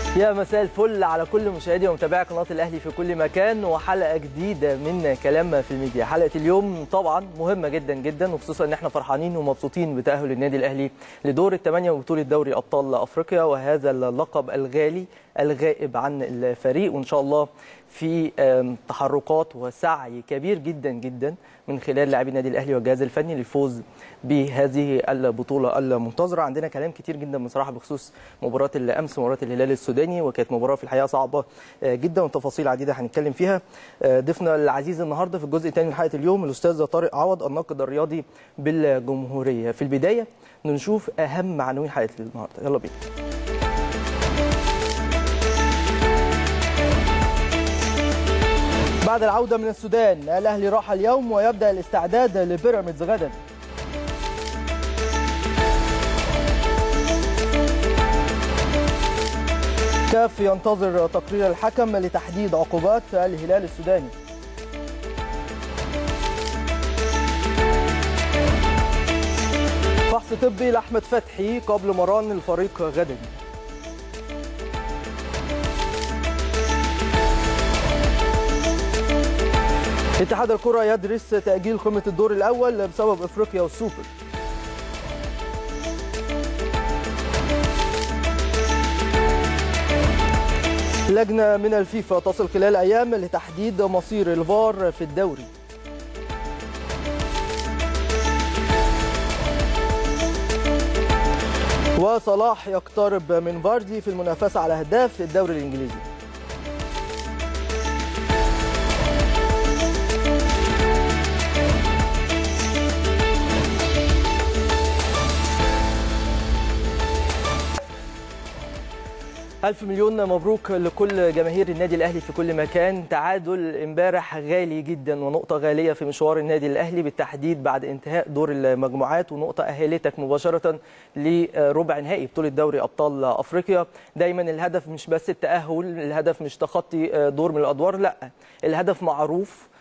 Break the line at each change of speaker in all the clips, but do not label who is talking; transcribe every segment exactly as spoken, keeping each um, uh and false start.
يا مساء الفل على كل مشاهدي ومتابعي قناة الأهلي في كل مكان، وحلقة جديدة من كلام في الميديا. حلقة اليوم طبعا مهمة جدا جدا، وخصوصا ان احنا فرحانين ومبسوطين بتأهل النادي الأهلي لدور الثمانية وبطولة دوري أبطال أفريقيا، وهذا اللقب الغالي الغائب عن الفريق. وإن شاء الله في تحركات وسعي كبير جدا جدا من خلال لاعبي النادي الاهلي والجهاز الفني للفوز بهذه البطوله المنتظره. عندنا كلام كتير جدا بصراحه بخصوص مباراه الامس، مباراه الهلال السوداني، وكانت مباراه في الحقيقه صعبه جدا وتفاصيل عديده هنتكلم فيها. ضيفنا العزيز النهارده في الجزء الثاني من حلقه اليوم الاستاذ طارق عوض، الناقد الرياضي بالجمهوريه. في البدايه نشوف اهم عناوين حلقه النهارده، يلا بينا. بعد العودة من السودان، الأهلي راح اليوم ويبدأ الاستعداد لبيراميدز غدا. كاف ينتظر تقرير الحكم لتحديد عقوبات الهلال السوداني. فحص طبي لأحمد فتحي قبل مران الفريق غدا. اتحاد الكرة يدرس تأجيل قمة الدور الأول بسبب إفريقيا والسوبر. لجنة من الفيفا تصل خلال أيام لتحديد مصير الفار في الدوري. وصلاح يقترب من فاردي في المنافسة على هداف الدوري الإنجليزي. ألف مليون مبروك لكل جماهير النادي الأهلي في كل مكان. تعادل امبارح غالي جدا ونقطة غالية في مشوار النادي الأهلي بالتحديد بعد انتهاء دور المجموعات، ونقطة أهلتك مباشرة لربع نهائي بطولة دوري أبطال أفريقيا. دايما الهدف مش بس التأهل، الهدف مش تخطي دور من الأدوار، لا، الهدف معروف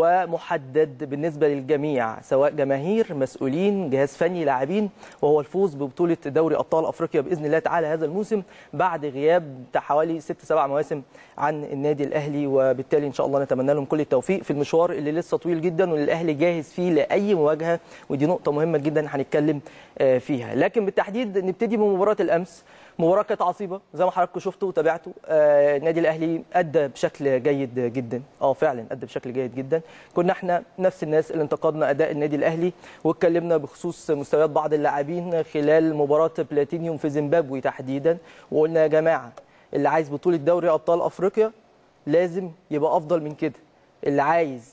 ومحدد بالنسبة للجميع، سواء جماهير، مسؤولين، جهاز فني، لاعبين، وهو الفوز ببطولة دوري أبطال أفريقيا بإذن الله تعالى هذا الموسم بعد غياب حوالي ست سبع مواسم عن النادي الأهلي. وبالتالي إن شاء الله نتمنى لهم كل التوفيق في المشوار اللي لسه طويل جدا والأهلي جاهز فيه لأي مواجهة، ودي نقطة مهمة جدا هنتكلم فيها. لكن بالتحديد نبتدي بمباراة الأمس. مباراة كانت عصيبة زي ما حضراتكم شفتوا وتابعتوا. آه النادي الاهلي ادى بشكل جيد جدا، اه فعلا ادى بشكل جيد جدا. كنا احنا نفس الناس اللي انتقدنا اداء النادي الاهلي واتكلمنا بخصوص مستويات بعض اللاعبين خلال مباراة بلاتينيوم في زيمبابوي تحديدا، وقلنا يا جماعه اللي عايز بطولة دوري ابطال افريقيا لازم يبقى افضل من كده، اللي عايز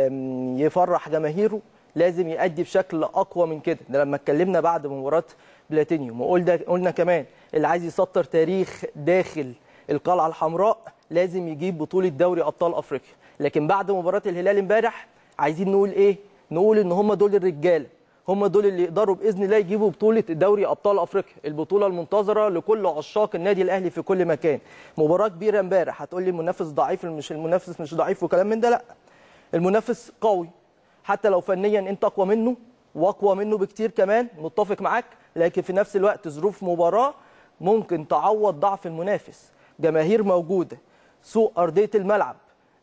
يفرح جماهيره لازم يأدي بشكل اقوى من كده. ده لما اتكلمنا بعد مباراة بلاتينيوم، وقلنا قلنا كمان اللي عايز يسطر تاريخ داخل القلعة الحمراء لازم يجيب بطولة دوري أبطال أفريقيا. لكن بعد مباراة الهلال امبارح عايزين نقول إيه؟ نقول إن هم دول الرجالة، هم دول اللي يقدروا بإذن الله يجيبوا بطولة دوري أبطال أفريقيا، البطولة المنتظرة لكل عشاق النادي الأهلي في كل مكان. مباراة كبيرة امبارح. هتقول لي المنافس ضعيف، مش المنافس مش ضعيف وكلام من ده، لا، المنافس قوي حتى لو فنيا أنت أقوى منه وأقوى منه بكتير كمان، متفق معاك، لكن في نفس الوقت ظروف مباراة ممكن تعوض ضعف المنافس. جماهير موجوده، سوء ارضيه الملعب،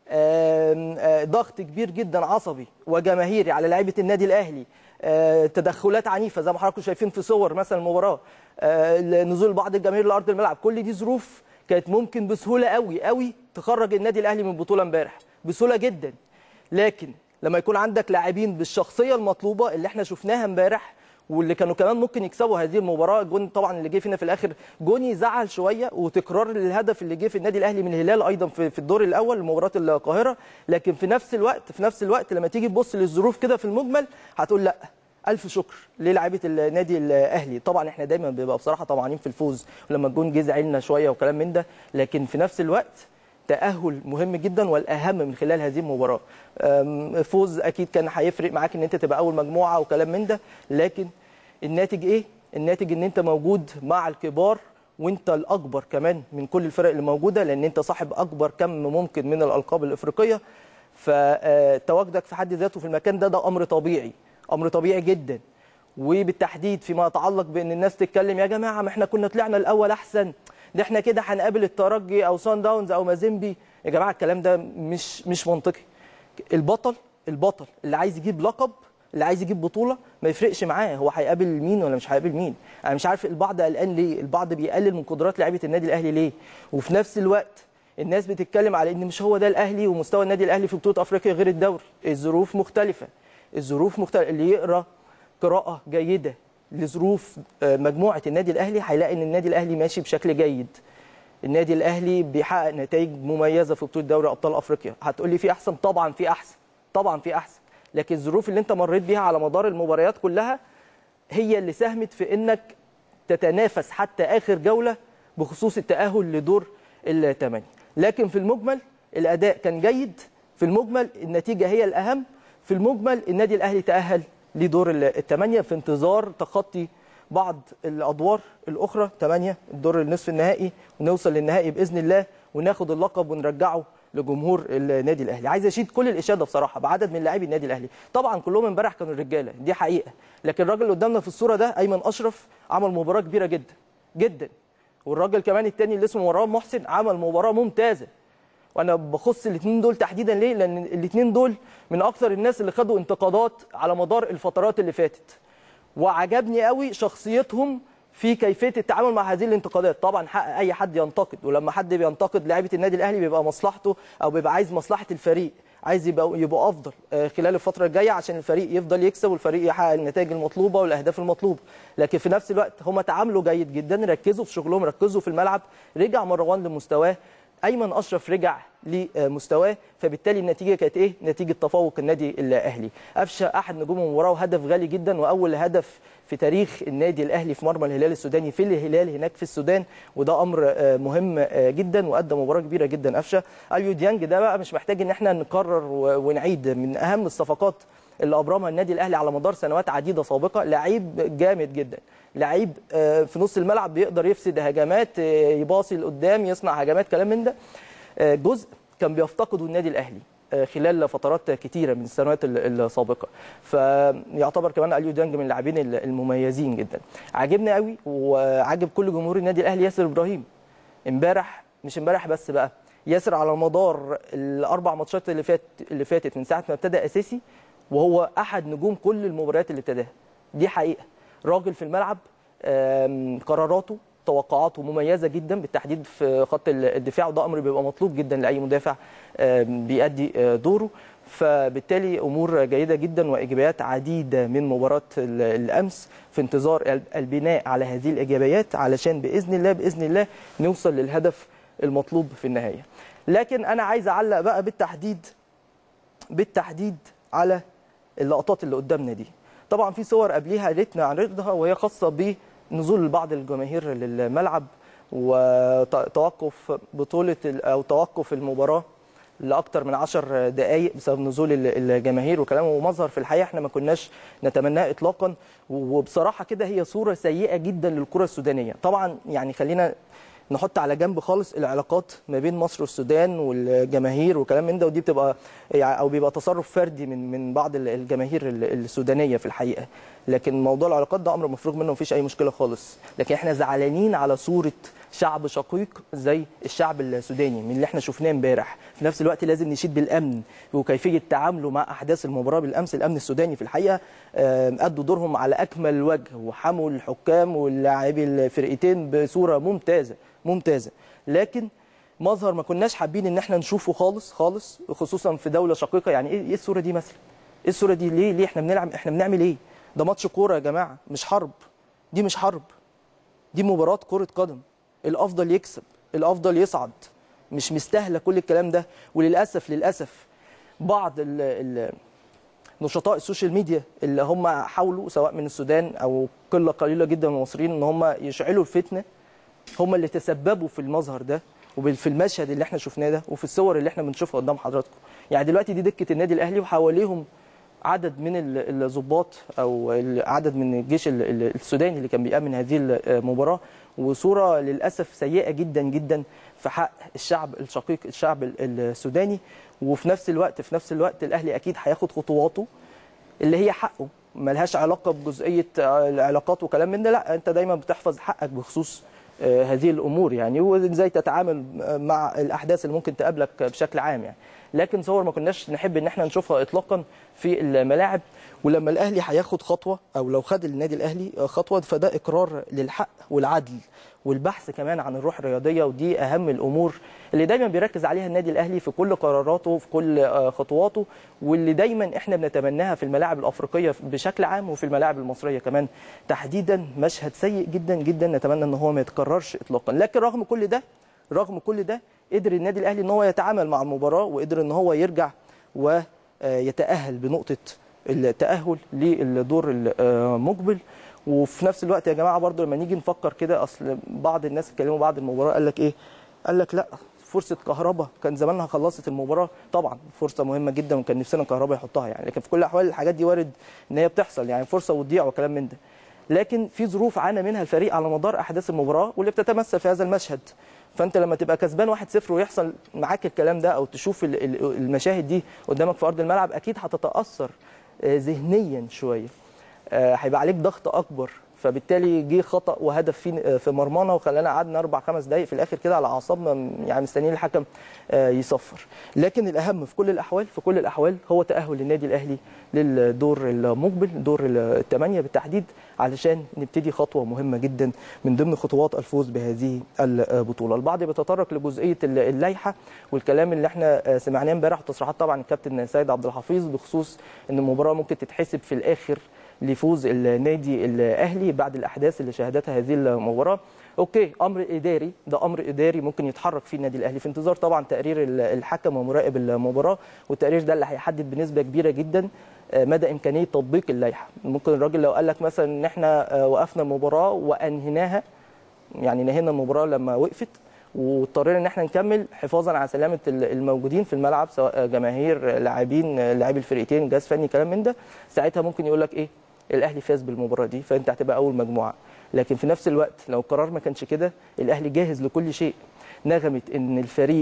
ضغط كبير جدا عصبي وجماهيري على لعيبه النادي الاهلي، تدخلات عنيفه زي ما حضراتكم شايفين في صور مثلا المباراه، نزول بعض الجماهير لارض الملعب. كل دي ظروف كانت ممكن بسهوله قوي قوي تخرج النادي الاهلي من البطوله امبارح بسهوله جدا. لكن لما يكون عندك لاعبين بالشخصيه المطلوبه اللي احنا شفناها امبارح، واللي كانوا كمان ممكن يكسبوا هذه المباراه، جون طبعا اللي جه فينا في الاخر جون يزعل شويه، وتكرار للهدف اللي جه في النادي الاهلي من الهلال ايضا في في الدور الاول لمباراه القاهره. لكن في نفس الوقت في نفس الوقت لما تيجي تبص للظروف كده في المجمل هتقول لا، الف شكر للاعيبه النادي الاهلي. طبعا احنا دايما بيبقى بصراحه طمعانين في الفوز، ولما الجون جه زعلنا شويه وكلام من ده، لكن في نفس الوقت تأهل مهم جدا والأهم من خلال هذه المباراة. فوز أكيد كان هيفرق معاك إن أنت تبقى أول مجموعة وكلام من ده، لكن الناتج إيه؟ الناتج إن أنت موجود مع الكبار، وأنت الأكبر كمان من كل الفرق اللي موجودة، لأن أنت صاحب أكبر كم ممكن من الألقاب الإفريقية. فتواجدك في حد ذاته في المكان ده ده أمر طبيعي، أمر طبيعي جدا. وبالتحديد فيما يتعلق بان الناس تتكلم يا جماعه ما احنا كنا طلعنا الاول احسن، ده احنا كده هنقابل الترجي او سان داونز او مازيمبي. يا جماعه الكلام ده مش مش منطقي. البطل البطل اللي عايز يجيب لقب، اللي عايز يجيب بطوله، ما يفرقش معاه هو هيقابل مين ولا مش هيقابل مين. انا مش عارف البعض قلقان ليه، البعض بيقلل من قدرات لعيبه النادي الاهلي ليه، وفي نفس الوقت الناس بتتكلم على ان مش هو ده الاهلي ومستوى النادي الاهلي في بطوله افريقيا غير الدوري. الظروف مختلفه، الظروف مختلفه. اللي يقرا قراءه جيده لظروف مجموعه النادي الاهلي هيلاقي ان النادي الاهلي ماشي بشكل جيد. النادي الاهلي بيحقق نتائج مميزه في بطوله دوري ابطال افريقيا. هتقول لي في احسن؟ طبعا في احسن، طبعا في احسن، لكن الظروف اللي انت مريت بيها على مدار المباريات كلها هي اللي ساهمت في انك تتنافس حتى اخر جوله بخصوص التاهل لدور الثمانيه. لكن في المجمل الاداء كان جيد، في المجمل النتيجه هي الاهم، في المجمل النادي الاهلي تاهل لدور الثمانيه في انتظار تخطي بعض الادوار الاخرى، ثمانيه الدور النصف النهائي، ونوصل للنهائي باذن الله وناخد اللقب ونرجعه لجمهور النادي الاهلي. عايز اشيد كل الاشاده بصراحه بعدد من لاعبي النادي الاهلي، طبعا كلهم امبارح كانوا رجاله دي حقيقه، لكن الراجل اللي قدامنا في الصوره ده ايمن اشرف عمل مباراه كبيره جدا جدا، والراجل كمان الثاني اللي اسمه مروان محسن عمل مباراه ممتازه. وانا بخص الاثنين دول تحديدا ليه؟ لان الاثنين دول من اكثر الناس اللي خدوا انتقادات على مدار الفترات اللي فاتت، وعجبني قوي شخصيتهم في كيفيه التعامل مع هذه الانتقادات. طبعا حق اي حد ينتقد، ولما حد بينتقد لعيبه النادي الاهلي بيبقى مصلحته او بيبقى عايز مصلحه الفريق، عايز يبقى يبقى افضل خلال الفتره الجايه عشان الفريق يفضل يكسب والفريق يحقق النتائج المطلوبه والاهداف المطلوبه. لكن في نفس الوقت هم تعاملوا جيد جدا، ركزوا في شغلهم، ركزوا في الملعب، رجع مروان لمستواه، ايمن اشرف رجع لمستواه، فبالتالي النتيجه كانت ايه؟ نتيجه تفوق النادي الاهلي. قفشه احد نجوم المباراه وهدف غالي جدا، واول هدف في تاريخ النادي الاهلي في مرمى الهلال السوداني في الهلال هناك في السودان، وده امر مهم جدا، وادى مباراه كبيره جدا قفشه. اليو ديانج ده بقى مش محتاج ان احنا نكرر ونعيد، من اهم الصفقات اللي ابرمها النادي الاهلي على مدار سنوات عديده سابقه، لعيب جامد جدا، لعيب في نص الملعب بيقدر يفسد هجمات، يباصي لقدام، يصنع هجمات، كلام من ده. جزء كان بيفتقده النادي الاهلي خلال فترات كتيره من السنوات السابقه، فيعتبر كمان اليو ديانج من اللاعبين المميزين جدا. عاجبني قوي وعاجب كل جمهور النادي الاهلي ياسر ابراهيم. امبارح، مش امبارح بس بقى، ياسر على مدار الاربع ماتشات اللي فات اللي فاتت من ساعه ما ابتدى اساسي وهو احد نجوم كل المباريات اللي ابتداها. دي حقيقه، راجل في الملعب، قراراته توقعاته مميزه جدا، بالتحديد في خط الدفاع، وده امر بيبقى مطلوب جدا لاي مدافع بيأدي دوره. فبالتالي امور جيده جدا وايجابيات عديده من مباراه الامس، في انتظار البناء على هذه الايجابيات علشان باذن الله باذن الله نوصل للهدف المطلوب في النهايه. لكن انا عايز اعلق بقى بالتحديد بالتحديد على اللقطات اللي قدامنا دي. طبعا في صور قبليها ريتنا عرضها وهي خاصه بنزول بعض الجماهير للملعب وتوقف بطوله او توقف المباراه لاكثر من عشر دقائق بسبب نزول الجماهير وكلامه، ومظهر في الحقيقه احنا ما كناش نتمناه اطلاقا، وبصراحه كده هي صوره سيئه جدا للكره السودانيه. طبعا يعني خلينا نحط على جنب خالص العلاقات ما بين مصر والسودان والجماهير وكلام من ده، ودي بتبقى يعني او بيبقى تصرف فردي من من بعض الجماهير السودانيه في الحقيقه، لكن موضوع العلاقات ده امر مفروغ منه مفيش اي مشكله خالص. لكن احنا زعلانين على صوره شعب شقيق زي الشعب السوداني من اللي احنا شفناه امبارح. في نفس الوقت لازم نشيد بالامن وكيفيه تعامله مع احداث المباراه بالامس. الامن السوداني في الحقيقه ادوا دورهم على اكمل وجه، وحموا الحكام واللاعبي الفرقتين بصوره ممتازه ممتازه، لكن مظهر ما كناش حابين ان احنا نشوفه خالص خالص، خصوصا في دوله شقيقه. يعني ايه الصوره دي مثلا؟ ايه الصوره دي؟ ليه ليه احنا بنلعب؟ احنا بنعمل ايه؟ ده ماتش كوره يا جماعه، مش حرب. دي مش حرب، دي مباراه كره قدم، الافضل يكسب، الافضل يصعد، مش مستاهله كل الكلام ده. وللاسف للاسف بعض ال ال نشطاء السوشيال ميديا اللي هم حاولوا سواء من السودان او قله قليله جدا من المصريين ان هم يشعلوا الفتنه، هم اللي تسببوا في المظهر ده وفي المشهد اللي احنا شفناه ده وفي الصور اللي احنا بنشوفها قدام حضراتكم. يعني دلوقتي دي دكه النادي الاهلي وحواليهم عدد من الضباط او عدد من الجيش السوداني اللي كان بيأمن هذه المباراه، وصوره للاسف سيئه جدا جدا في حق الشعب الشقيق الشعب السوداني. وفي نفس الوقت في نفس الوقت الاهلي اكيد هياخد خطواته اللي هي حقه، ملهاش علاقه بجزئيه العلاقات وكلام من ده، لا انت دايما بتحفظ حقك بخصوص هذه الامور يعني، وازاي تتعامل مع الاحداث اللي ممكن تقابلك بشكل عام يعني. لكن صور ما كناش نحب ان احنا نشوفها اطلاقا في الملاعب. ولما الاهلي هياخد خطوه، او لو خد النادي الاهلي خطوه، فده اقرار للحق والعدل والبحث كمان عن الروح الرياضيه، ودي اهم الامور اللي دايما بيركز عليها النادي الاهلي في كل قراراته وفي كل خطواته، واللي دايما احنا بنتمناها في الملاعب الافريقيه بشكل عام وفي الملاعب المصريه كمان تحديدا. مشهد سيء جدا جدا نتمنى ان هو ما يتكررش اطلاقا. لكن رغم كل ده رغم كل ده قدر النادي الاهلي ان هو يتعامل مع المباراه، وقدر ان هو يرجع ويتاهل بنقطه التاهل للدور المقبل. وفي نفس الوقت يا جماعه برضو لما نيجي نفكر كده، اصل بعض الناس اتكلموا بعد المباراه قال لك ايه؟ قال لك لا فرصه كهربا كان زمانها خلصت المباراه. طبعا فرصه مهمه جدا وكان نفسنا كهربا يحطها يعني، لكن في كل الاحوال الحاجات دي وارد ان هي بتحصل يعني، فرصه وتضيع وكلام من ده. لكن في ظروف عانى منها الفريق على مدار احداث المباراه واللي بتتمثل في هذا المشهد. فانت لما تبقى كسبان واحد صفر ويحصل معاك الكلام ده، او تشوف المشاهد دي قدامك في ارض الملعب، اكيد هتتاثر ذهنيا شويه، هيبقى عليك ضغط اكبر. فبالتالي جه خطا وهدف في في مرمانا وخلانا قعدنا اربع خمس دقائق في الاخر كده على اعصابنا يعني مستنيين الحكم يصفر. لكن الاهم في كل الاحوال في كل الاحوال هو تاهل النادي الاهلي للدور المقبل، دور الثمانيه بالتحديد، علشان نبتدي خطوه مهمه جدا من ضمن خطوات الفوز بهذه البطوله. البعض بيتطرق لجزئيه اللائحه والكلام اللي احنا سمعناه امبارح، وتصريحات طبعا الكابتن سيد عبد الحفيظ بخصوص ان المباراه ممكن تتحسب في الاخر لفوز النادي الاهلي بعد الاحداث اللي شهدتها هذه المباراه. اوكي، امر اداري، ده امر اداري ممكن يتحرك فيه النادي الاهلي في انتظار طبعا تقرير الحكم ومراقب المباراه، والتقرير ده اللي هيحدد بنسبه كبيره جدا مدى امكانيه تطبيق اللائحه. ممكن الراجل لو قال لك مثلا ان احنا وقفنا المباراه وانهيناها، يعني نهينا المباراه لما وقفت واضطرينا ان احنا نكمل حفاظا على سلامه الموجودين في الملعب سواء جماهير لاعبين لاعبي الفرقتين جهاز فني كلام من ده، ساعتها ممكن يقول لك ايه؟ الاهلي فاز بالمباراه دي فانت هتبقى اول مجموعه. لكن في نفس الوقت لو القرار ما كانش كده، الاهلي جاهز لكل شيء. نغمه ان الفريق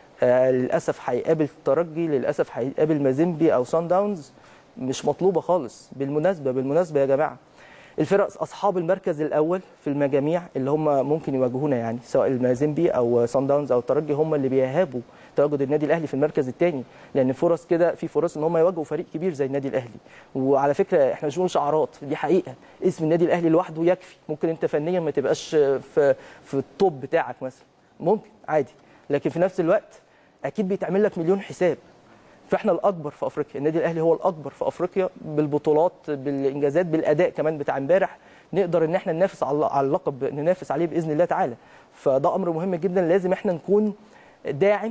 آه للاسف هيقابل الترجي، للاسف هيقابل مازيمبي او سان داونز، مش مطلوبه خالص. بالمناسبه بالمناسبه يا جماعه، الفرق اصحاب المركز الاول في المجاميع اللي هم ممكن يواجهونا يعني سواء المازيمبي او سان داونز او الترجي، هم اللي بيهابوا تواجد النادي الاهلي في المركز الثاني، لان فرص كده في فرص ان هم يواجهوا فريق كبير زي النادي الاهلي. وعلى فكره احنا مش بنقول شعارات، دي حقيقه، اسم النادي الاهلي لوحده يكفي. ممكن انت فنيا ما تبقاش في في التوب بتاعك مثلا، ممكن عادي، لكن في نفس الوقت اكيد بيتعمل لك مليون حساب. فاحنا الاكبر في افريقيا، النادي الاهلي هو الاكبر في افريقيا بالبطولات بالانجازات بالاداء كمان بتاع امبارح، نقدر ان احنا ننافس على اللقب، ننافس عليه باذن الله تعالى. فده امر مهم جدا، لازم احنا نكون داعم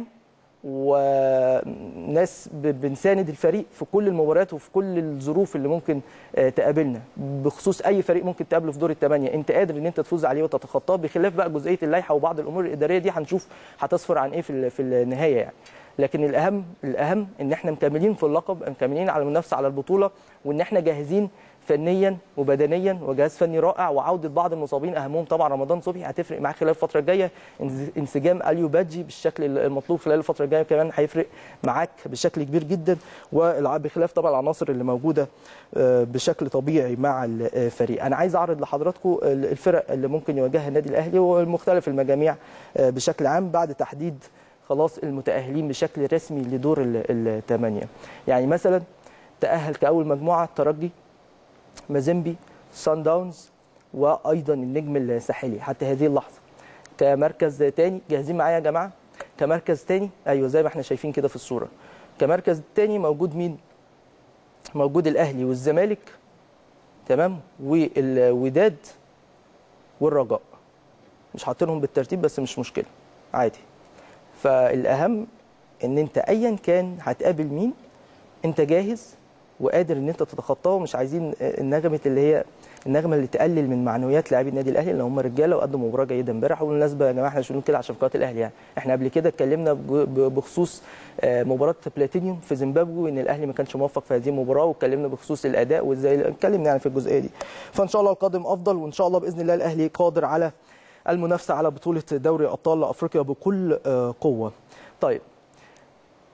وناس بنساند الفريق في كل المباريات وفي كل الظروف اللي ممكن تقابلنا بخصوص اي فريق ممكن تقابله في دور الثمانيه، انت قادر ان انت تفوز عليه وتتخطاه، بخلاف بقى جزئيه اللائحه وبعض الامور الاداريه دي هنشوف هتصفر عن ايه في في النهايه يعني. لكن الاهم الاهم ان احنا مكملين في اللقب، مكملين على المنافسه على البطوله، وان احنا جاهزين فنيا وبدنيا وجهاز فني رائع، وعوده بعض المصابين اهمهم طبعا رمضان صبحي هتفرق معاه خلال الفتره الجايه، انسجام اليو بادجي بالشكل المطلوب خلال الفتره الجايه كمان هيفرق معاك بشكل كبير جدا، وبخلاف طبعا العناصر اللي موجوده بشكل طبيعي مع الفريق. انا عايز اعرض لحضراتكم الفرق اللي ممكن يواجهها النادي الاهلي ومختلف المجاميع بشكل عام بعد تحديد خلاص المتأهلين بشكل رسمي لدور الثمانية. يعني مثلا تأهل كأول مجموعة الترجي، مازيمبي، سان داونز، وأيضا النجم الساحلي حتى هذه اللحظة. كمركز تاني، جاهزين معايا يا جماعة؟ كمركز تاني، أيوه زي ما احنا شايفين كده في الصورة. كمركز تاني موجود مين؟ موجود الأهلي والزمالك، تمام؟ والوداد والرجاء. مش حاطينهم بالترتيب بس مش مشكلة، عادي. فالاهم ان انت ايا كان هتقابل مين انت جاهز وقادر ان انت تتخطاه، ومش عايزين النغمه اللي هي النغمه اللي تقلل من معنويات لاعبي النادي الاهلي اللي هم رجاله وقدموا مباراه جيده امبارح. وبالمناسبه يا جماعه احنا مش بنقول كده عشان قناه الاهلي يعني، احنا قبل كده اتكلمنا بخصوص مباراه بلاتينيوم في زيمبابوي ان الاهلي ما كانش موفق في هذه المباراه، واتكلمنا بخصوص الاداء وازاي اتكلمنا يعني في الجزئيه دي. فان شاء الله القادم افضل، وان شاء الله باذن الله الاهلي قادر على المنافسه على بطوله دوري ابطال افريقيا بكل قوه. طيب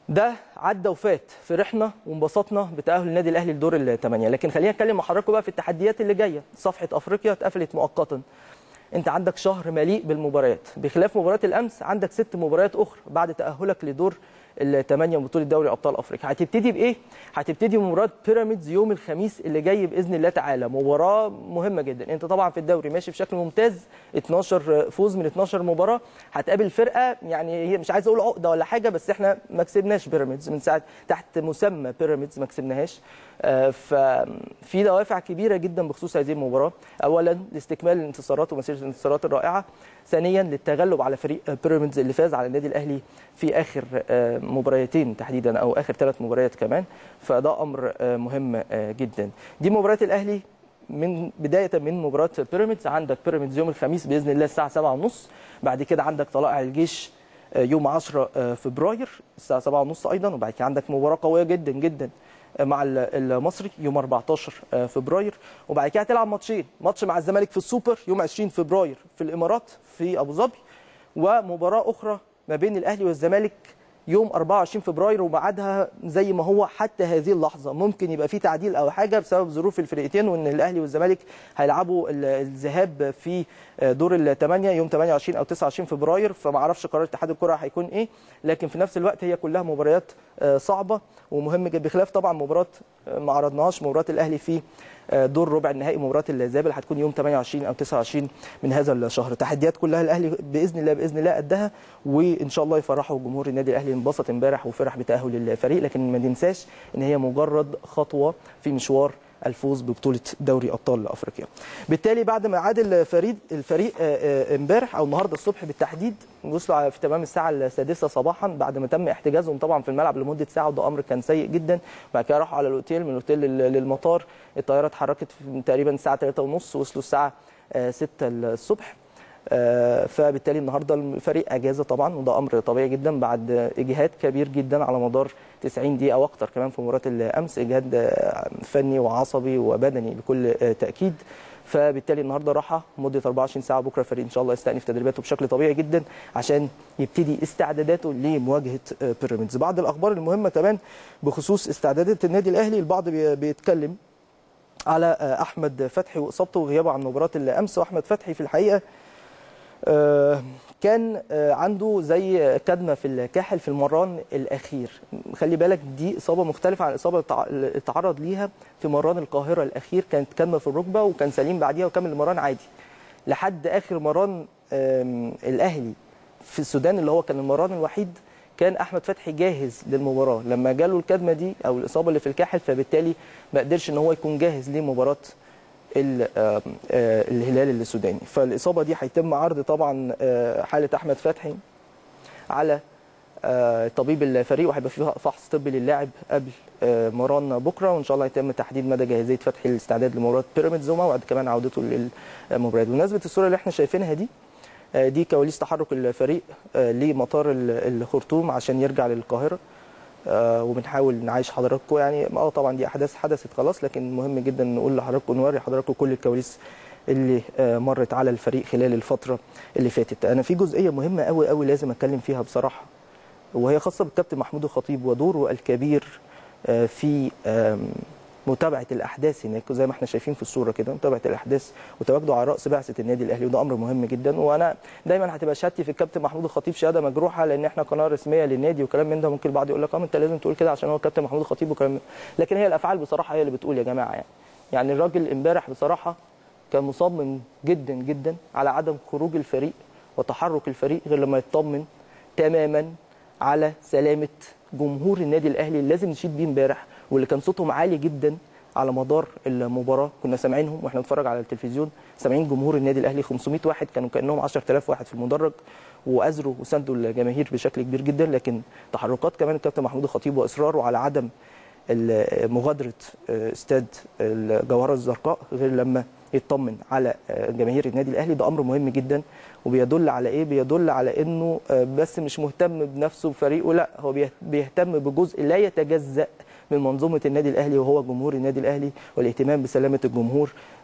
ده عدى وفات، فرحنا وانبسطنا بتأهل النادي الاهلي لدور الثمانيه، لكن خلينا نتكلم مع حضراتكم بقى في التحديات اللي جايه. صفحه افريقيا اتقفلت مؤقتا، انت عندك شهر مليء بالمباريات، بخلاف مباراه الامس عندك ست مباريات اخرى بعد تأهلك لدور الثمانيه بطوله دوري ابطال افريقيا. هتبتدي بايه؟ هتبتدي بمباراه بيراميدز يوم الخميس اللي جاي باذن الله تعالى، مباراه مهمه جدا. انت طبعا في الدوري ماشي بشكل ممتاز، اتناشر فوز من اتناشر مباراه، هتقابل فرقه يعني هي مش عايز اقول عقده ولا حاجه، بس احنا ما كسبناش بيراميدز من ساعه تحت مسمى بيراميدز ما كسبناهاش. ففي دوافع كبيره جدا بخصوص هذه المباراه، اولا لاستكمال الانتصارات ومسيره الانتصارات الرائعه، ثانيا للتغلب على فريق بيراميدز اللي فاز على النادي الاهلي في اخر مباريتين تحديدا او اخر ثلاث مباريات كمان، فده امر مهم جدا. دي مباريات الاهلي من بدايه من مباراه بيراميدز. عندك بيراميدز يوم الخميس باذن الله الساعه سبعة وثلاثين، بعد كده عندك طلائع الجيش يوم عشرة فبراير الساعه سبعة وثلاثين ايضا، وبعد كده عندك مباراه قويه جدا جدا مع المصري يوم أربعتاشر فبراير، وبعد كده هتلعب ماتشين، ماتش مع الزمالك في السوبر يوم عشرين فبراير في الامارات في ابو ظبي، ومباراه اخرى ما بين الاهلي والزمالك يوم أربعة وعشرين فبراير، وميعادها زي ما هو حتى هذه اللحظه، ممكن يبقى في تعديل او حاجه بسبب ظروف الفرقتين، وان الاهلي والزمالك هيلعبوا الذهاب في دور الثمانيه يوم ثمانية وعشرين او تسعة وعشرين فبراير، فما اعرفش قرار اتحاد الكره هيكون ايه، لكن في نفس الوقت هي كلها مباريات صعبه ومهمه جدا، بخلاف طبعا مباراه ما عرضناهاش مباراه الاهلي في دور ربع النهائي، مباراه الذهاب اللي هتكون يوم ثمانية وعشرين او تسعة وعشرين من هذا الشهر. تحديات كلها الاهلي باذن الله باذن الله قدها، وان شاء الله يفرحوا جمهور النادي الاهلي. انبسط امبارح وفرح بتاهل الفريق، لكن ما ننساش ان هي مجرد خطوه في مشوار الفوز ببطوله دوري ابطال افريقيا. بالتالي بعد ما عاد الفريق الفريق امبارح او النهارده الصبح بالتحديد، وصلوا في تمام الساعه السادسه صباحا بعد ما تم احتجازهم طبعا في الملعب لمده ساعه، وده امر كان سيء جدا. بعد كده راحوا على الاوتيل، من الاوتيل للمطار، الطياره اتحركت تقريبا الساعه ثلاثة وثلاثين، وصلوا الساعه ستة الصبح. فبالتالي النهارده الفريق اجازه طبعا، وده امر طبيعي جدا بعد اجهاد كبير جدا على مدار تسعين دقيقه واكثر كمان في مباراه الامس، اجهاد فني وعصبي وبدني بكل تاكيد. فبالتالي النهارده راحه مده أربعة وعشرين ساعه، بكره الفريق ان شاء الله يستأنف تدريباته بشكل طبيعي جدا عشان يبتدي استعداداته لمواجهه بيراميدز. بعض الاخبار المهمه كمان بخصوص استعدادات النادي الاهلي، البعض بيتكلم على احمد فتحي واصابته وغيابه عن مباراه الامس. واحمد فتحي في الحقيقه كان عنده زي كدمه في الكاحل في المران الاخير، خلي بالك دي اصابه مختلفه عن الاصابه اللي اتعرض ليها في مران القاهره الاخير، كانت كدمه في الركبه وكان سليم بعديها وكمل المران عادي لحد اخر مران الاهلي في السودان اللي هو كان المران الوحيد. كان احمد فتحي جاهز للمباراه، لما جاله الكدمه دي او الاصابه اللي في الكاحل فبالتالي ما قدرش ان هو يكون جاهز لمباراه الهلال السوداني. فالاصابه دي هيتم عرض طبعا حاله احمد فتحي على طبيب الفريق، وهيبقى فيه فحص طبي للاعب قبل مران بكره، وان شاء الله يتم تحديد مدى جاهزيه فتحي للاستعداد لمباراه بيراميدز وموعد كمان عودته للمباريات. بمناسبه الصوره اللي احنا شايفينها دي، دي كواليس تحرك الفريق لمطار الخرطوم عشان يرجع للقاهره، آه وبنحاول نعيش حضراتكم يعني اه طبعا دي احداث حدثت خلاص، لكن مهم جدا نقول لحضراتكم نوري حضراتكم كل الكواليس اللي آه مرت على الفريق خلال الفتره اللي فاتت. انا في جزئيه مهمه قوي قوي لازم اتكلم فيها بصراحه، وهي خاصه بالكابتن محمود الخطيب ودوره الكبير آه في آه متابعه الاحداث هناك، زي ما احنا شايفين في الصوره كده، متابعه الاحداث وتواجده على راس بعثه النادي الاهلي، وده امر مهم جدا. وانا دايما هتبقى شهادتي في الكابتن محمود الخطيب شهاده مجروحه، لان احنا قناه رسميه للنادي وكلام من ده، ممكن البعض يقول لك اه انت لازم تقول كده عشان هو الكابتن محمود الخطيب وكلام، لكن هي الافعال بصراحه هي اللي بتقول يا جماعه. يعني يعني الراجل امبارح بصراحه كان مصمم جدا جدا على عدم خروج الفريق وتحرك الفريق غير لما يطمن تماما على سلامه جمهور النادي الاهلي اللي لازم نشيد بيه امبارح، واللي كان صوتهم عالي جدا على مدار المباراه، كنا سامعينهم واحنا بنتفرج على التلفزيون، سامعين جمهور النادي الاهلي خمسمائة واحد، كانوا كانهم عشرة آلاف واحد في المدرج، واذروا وساندوا الجماهير بشكل كبير جدا. لكن تحركات كمان الكابتن محمود الخطيب واصراره على عدم مغادره استاد الجوهره الزرقاء غير لما يطمن على جماهير النادي الاهلي، ده امر مهم جدا. وبيدل على ايه؟ بيدل على انه بس مش مهتم بنفسه بفريقه، لا هو بيهتم بجزء لا يتجزأ من منظومه النادي الاهلي وهو جمهور النادي الاهلي، والاهتمام بسلامه الجمهور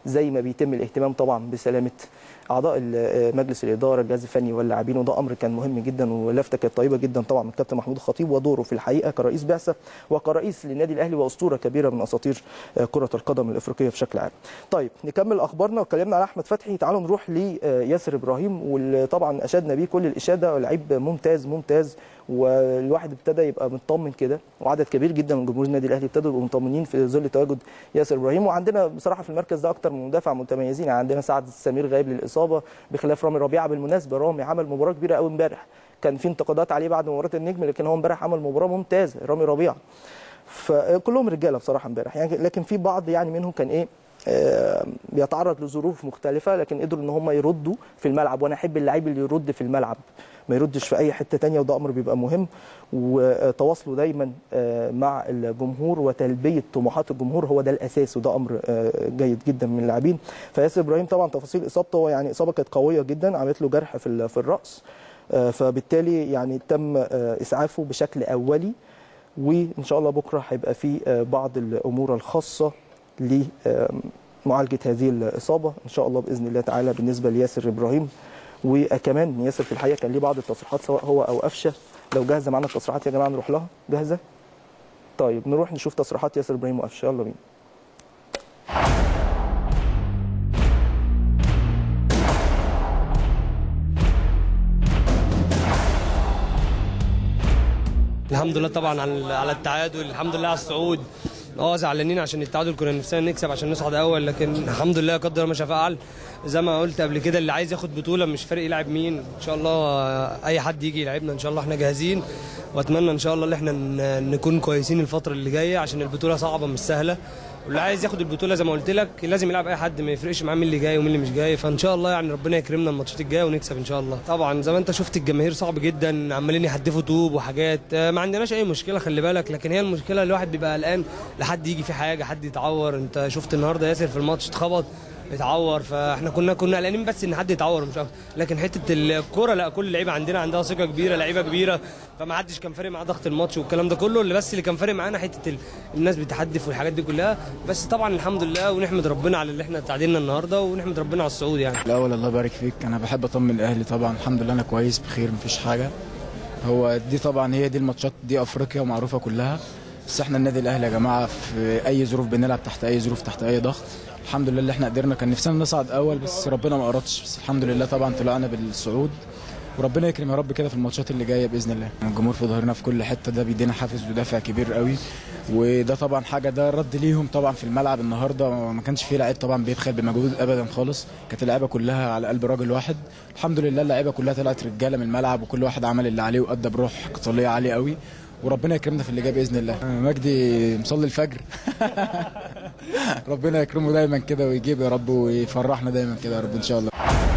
زي ما بيتم الاهتمام طبعا بسلامه اعضاء مجلس الاداره الجهاز الفني واللاعبين، وده امر كان مهم جدا ولفته كانت طيبه جدا طبعا من الكابتن محمود الخطيب ودوره في الحقيقه كرئيس بعثه وكرئيس للنادي الاهلي واسطوره كبيره من اساطير كره القدم الافريقيه بشكل عام. طيب نكمل اخبارنا واتكلمنا على احمد فتحي، تعالوا نروح لياسر ابراهيم واللي طبعا اشدنا بيه كل الاشاده، لعيب ممتاز ممتاز والواحد ابتدى يبقى مطمن كده، وعدد كبير جدا من جمهور النادي الاهلي ابتدوا يبقوا مطمنين في ظل تواجد ياسر ابراهيم. وعندنا بصراحه في المركز ده اكتر من مدافع متميزين، يعني عندنا سعد السمير غايب للاصابه بخلاف رامي ربيعه. بالمناسبه رامي عمل مباراه كبيره قوي امبارح، كان في انتقادات عليه بعد مباراه النجم، لكن هو امبارح عمل مباراه ممتازه رامي ربيعه. فكلهم رجاله بصراحه امبارح يعني، لكن في بعض يعني منهم كان ايه آه بيتعرض لظروف مختلفه، لكن قدروا ان هم يردوا في الملعب، وانا احب اللعيب اللي يرد في الملعب ما يردش في اي حته ثانيه، وده امر بيبقى مهم. وتواصلوا دايما مع الجمهور وتلبيه طموحات الجمهور هو ده الاساس، وده امر جيد جدا من اللاعبين. فياسر ابراهيم طبعا تفاصيل اصابته، هو يعني اصابه كانت قويه جدا، عملت له جرح في في الراس، فبالتالي يعني تم اسعافه بشكل اولي، وان شاء الله بكره هيبقى في بعض الامور الخاصه لمعالجه هذه الاصابه ان شاء الله باذن الله تعالى بالنسبه لياسر ابراهيم. وكمان ياسر في الحقيقه كان ليه بعض التصريحات سواء هو او قفشه. لو جاهزه معانا التصريحات يا جماعه نروح لها، جاهزه؟ طيب نروح نشوف تصريحات ياسر ابراهيم وقفشه، يلا بينا.
الحمد لله طبعا على التعادل، الحمد لله على الصعود. اه زعلانين عشان التعادل، كنا نفسنا نكسب عشان نصعد اول، لكن الحمد لله قدر ما شاء فعل. زي ما قلت قبل كده اللي عايز ياخد بطوله مش فارق يلعب مين، ان شاء الله اي حد يجي يلعبنا ان شاء الله احنا جاهزين، واتمنى ان شاء الله ان احنا نكون كويسين الفتره اللي جايه عشان البطوله صعبه مش سهله، واللي عايز ياخد البطوله زي ما قلت لك لازم يلعب اي حد، ما يفرقش معاه مين اللي جاي ومين اللي مش جاي. فان شاء الله يعني ربنا يكرمنا الماتشات الجايه ونكسب ان شاء الله. طبعا زي ما انت شفت الجماهير صعب جدا، عمالين يحدفوا طوب وحاجات، ما عندناش اي مشكله خلي بالك، لكن هي المشكله الواحد بيبقى قلقان لحد يجي في حاجه، حد يتعور. انت شفت النهارده ياسر في الماتش اتخبط اتعور، فاحنا كنا كنا قلقانين بس ان حد يتعور مش اكتر، لكن حته الكوره لا، كل اللعيبه عندنا عندها ثقه كبيره، لعيبه كبيره، فما حدش كان فارق معاه ضغط الماتش والكلام ده كله، اللي بس اللي كان فارق معانا حته الناس بتحدف والحاجات دي كلها. بس طبعا الحمد لله ونحمد ربنا على اللي احنا تعادلنا النهارده، ونحمد ربنا على الصعود. يعني
الاول الله يبارك فيك، انا بحب اطمن الاهلي طبعا، الحمد لله انا كويس بخير مفيش حاجه. هو دي طبعا هي دي الماتشات دي افريقيا ومعروفه كلها، بس احنا النادي الاهلي يا جماعه في اي ظروف بنلعب تحت اي ظروف تحت اي ضغط. الحمد لله اللي احنا قدرنا، كان نفسنا نصعد اول بس ربنا ما اردش، بس الحمد لله طبعا طلعنا بالصعود، وربنا يكرم يا رب كده في الماتشات اللي جايه باذن الله. الجمهور في ظهرنا في كل حته، ده بيدينا حافز ودافع كبير قوي، وده طبعا حاجه ده رد ليهم طبعا في الملعب النهارده. ما كانش فيه لعيب طبعا بيبخل بمجهود ابدا خالص، كانت اللعيبه كلها على قلب راجل واحد. الحمد لله اللعيبه كلها طلعت رجاله من الملعب، وكل واحد عمل اللي عليه وادى بروح قتاليه عاليه قوي، وربنا يكرمنا في اللي جاي باذن الله. مجدي مصلي الفجر ربنا يكرمه دايما كده ويجيب يا رب ويفرحنا دايما كده يا رب ان شاء الله.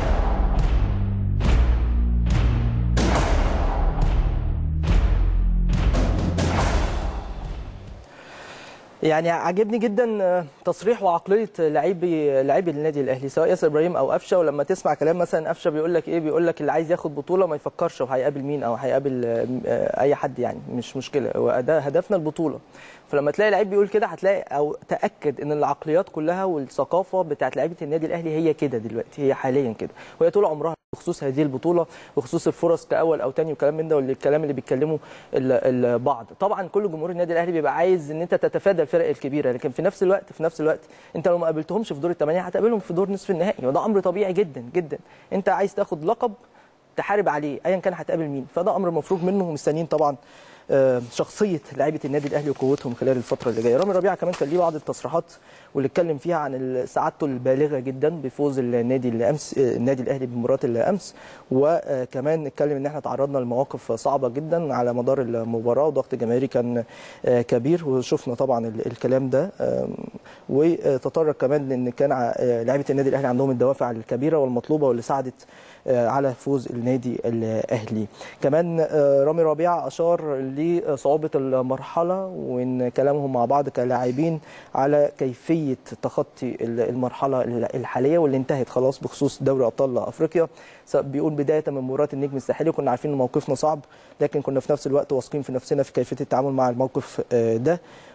يعني عجبني جدا تصريح وعقليه لاعبي لاعبي النادي الاهلي سواء ياسر ابراهيم او قفشه. ولما تسمع كلام مثلا قفشه بيقول لك ايه، بيقول لك اللي عايز ياخد بطوله ما يفكرش وهيقابل مين او هيقابل اي حد، يعني مش مشكله، وده هدفنا البطوله. فلما تلاقي لعيب بيقول كده هتلاقي او تاكد ان العقليات كلها والثقافه بتاعت لعيبه النادي الاهلي هي كده دلوقتي، هي حاليا كده، وهي طول عمرها بخصوص هذه البطوله بخصوص الفرص كاول او ثاني وكلام من ده، والكلام اللي بيتكلموا البعض. طبعا كل جمهور النادي الاهلي بيبقى عايز ان انت تتفادى الفرق الكبيره، لكن في نفس الوقت في نفس الوقت انت لو ما قابلتهمش في دور الثمانيه هتقابلهم في دور نصف النهائي، وده امر طبيعي جدا جدا. انت عايز تاخد لقب تحارب عليه ايا كان هتقابل مين، فده امر مفروغ منه، ومستنيين طبعا شخصيه لعيبه النادي الاهلي وقوتهم خلال الفتره اللي جايه. رامي ربيعه كمان كان ليه بعض التصريحات واللي اتكلم فيها عن سعادته البالغه جدا بفوز النادي الامس النادي الاهلي بمباراه الامس، وكمان اتكلم ان احنا تعرضنا لمواقف صعبه جدا على مدار المباراه وضغط جماهيري كان كبير، وشفنا طبعا الكلام ده، وتطرق كمان لان كان لعيبه النادي الاهلي عندهم الدوافع الكبيره والمطلوبه واللي ساعدت على فوز النادي الاهلي. كمان رامي ربيعه اشار لصعوبه المرحله، وان كلامهم مع بعض كلاعبين على كيفيه تخطي المرحله الحاليه واللي انتهت خلاص بخصوص دوري ابطال افريقيا. بيقول بدايه من مباراه النجم الساحلي كنا عارفين ان موقفنا صعب، لكن كنا في نفس الوقت واثقين في نفسنا في كيفيه التعامل مع الموقف ده،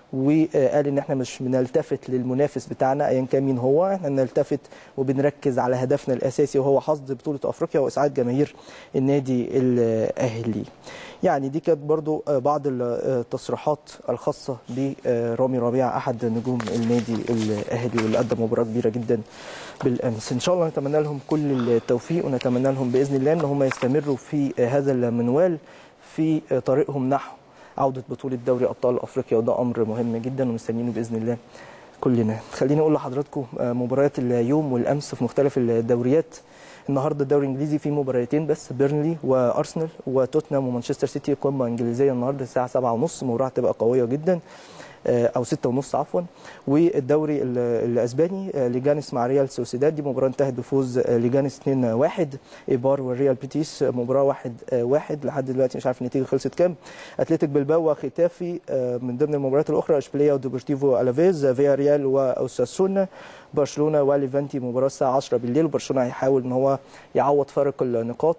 وقال ان احنا مش بنلتفت للمنافس بتاعنا ايا كان مين هو، احنا بنلتفت وبنركز على هدفنا الاساسي وهو حصد بطوله افريقيا واسعاد جماهير النادي الاهلي. يعني دي كانت برضو بعض التصريحات الخاصه برامي ربيعه احد نجوم النادي الاهلي واللي قدم مباراه كبيره جدا بالامس. ان شاء الله نتمنى لهم كل التوفيق ونتمنى لهم باذن الله ان هم يستمروا في هذا المنوال في طريقهم نحو عودة بطولة دوري أبطال أفريقيا، وده أمر مهم جدا ومستنيينه بإذن الله كلنا. خليني أقول لحضراتكم مباريات اليوم والأمس في مختلف الدوريات. النهارده الدوري الإنجليزي فيه مباراتين بس، بيرنلي وأرسنال وتوتنهام ومانشستر سيتي، قمة إنجليزية النهارده الساعة سبعة ونص، مباراة هتبقى قوية جدا او ستة ونص عفوا. والدوري الاسباني ليجانس مع ريال سوسيداد، دي مباراه انتهت بفوز ليجانس اتنين واحد. ايبار والريال بيتيس مباراه واحد واحد لحد دلوقتي مش عارف النتيجه خلصت كام. اتلتيك بلباو وختافي من ضمن المباريات الاخرى، اشبيليه وديبورتيفو الافيز، فيا ريال واوساسونا، برشلونه وليفانتي مباراه الساعه عشرة بالليل، وبرشلونه هيحاول ان هو يعوض فارق النقاط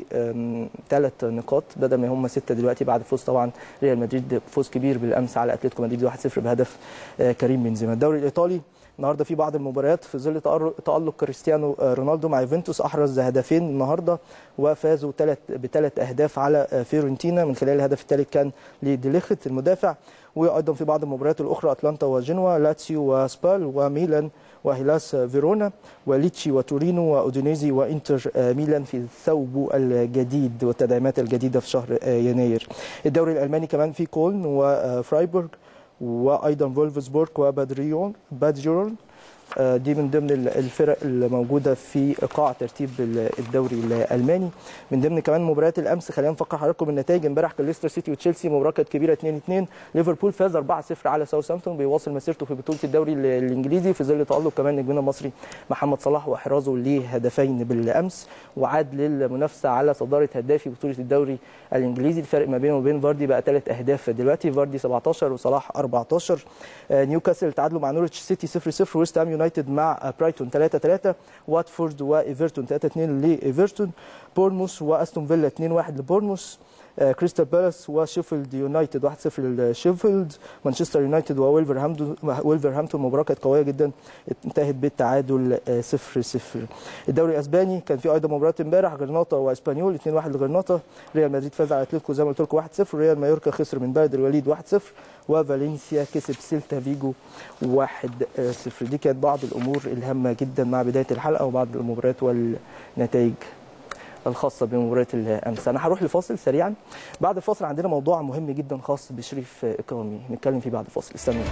لثلاث نقاط بدل ما هم سته دلوقتي بعد فوز طبعا ريال مدريد فوز كبير بالامس على اتلتيكو مدريد واحد صفر بهدف كريم بنزيما. الدوري الايطالي النهارده في بعض المباريات في ظل تألق كريستيانو رونالدو مع يوفنتوس، احرز هدفين النهارده وفازوا ثلاث بثلاث اهداف على فيورنتينا من خلال الهدف الثالث كان لديليخت المدافع. وايضا في بعض المباريات الاخرى اتلانتا وجنوا، لاتسيو وسبال وميلان وهيلاس فيرونا، وليتشي وتورينو واودينيزي وانتر ميلان في ثوبه الجديد والتدعيمات الجديده في شهر يناير. الدوري الالماني كمان في كولن وفرايبورغ وايضا فولفسبورغ وبادريون بادجرون، دي من ضمن الفرق الموجوده في قاع ترتيب الدوري الالماني. من ضمن كمان مباريات الامس خلينا نفكر حضراتكم بالنتائج. امبارح كان ليستر سيتي وتشيلسي، مباراه كانت كبيره اتنين اتنين. ليفربول فاز أربعة صفر على ساوثهامبتون، بيواصل مسيرته في بطوله الدوري الانجليزي في ظل تالق كمان نجمنا المصري محمد صلاح واحرازه لهدفين بالامس، وعاد للمنافسه على صداره هدافي بطوله الدوري الانجليزي. الفرق ما بينه وبين فاردي بقى ثلاث اهداف دلوقتي، فاردي سبعتاشر وصلاح أربعتاشر. نيوكاسل تعادلوا مع نورwich سيتي صفر صفر، ويست هام يونايتد مع برايتون ثلاثة ثلاثة، واتفورد وايفرتون ثلاثة اثنين لايفرتون، بورنموث واستون فيلا اتنين واحد لبورنموث، كريستال بالاس وشيفيلد يونايتد واحد صفر لشيفيلد، مانشستر يونايتد وولفرهامبتون وولفرهامبتون مباراه كانت قويه جدا انتهت بالتعادل صفر صفر. الدوري الاسباني كان في ايضا مباراه امبارح، غرناطه واسبانيول اتنين واحد لغرناطه، ريال مدريد فاز على اتلتيكو زي ما قلت لكم واحد صفر، ريال مايوركا خسر من بلد الوليد واحد صفر، وفالنسيا كسب سيلتا فيجو واحد صفر. دي كانت بعض الامور الهامه جدا مع بدايه الحلقه وبعض المباريات والنتائج الخاصه بمباراه الامس. انا هروح لفاصل سريعا، بعد الفاصل عندنا موضوع مهم جدا خاص بشريف اكرامي نتكلم فيه بعد الفاصل، استنوا.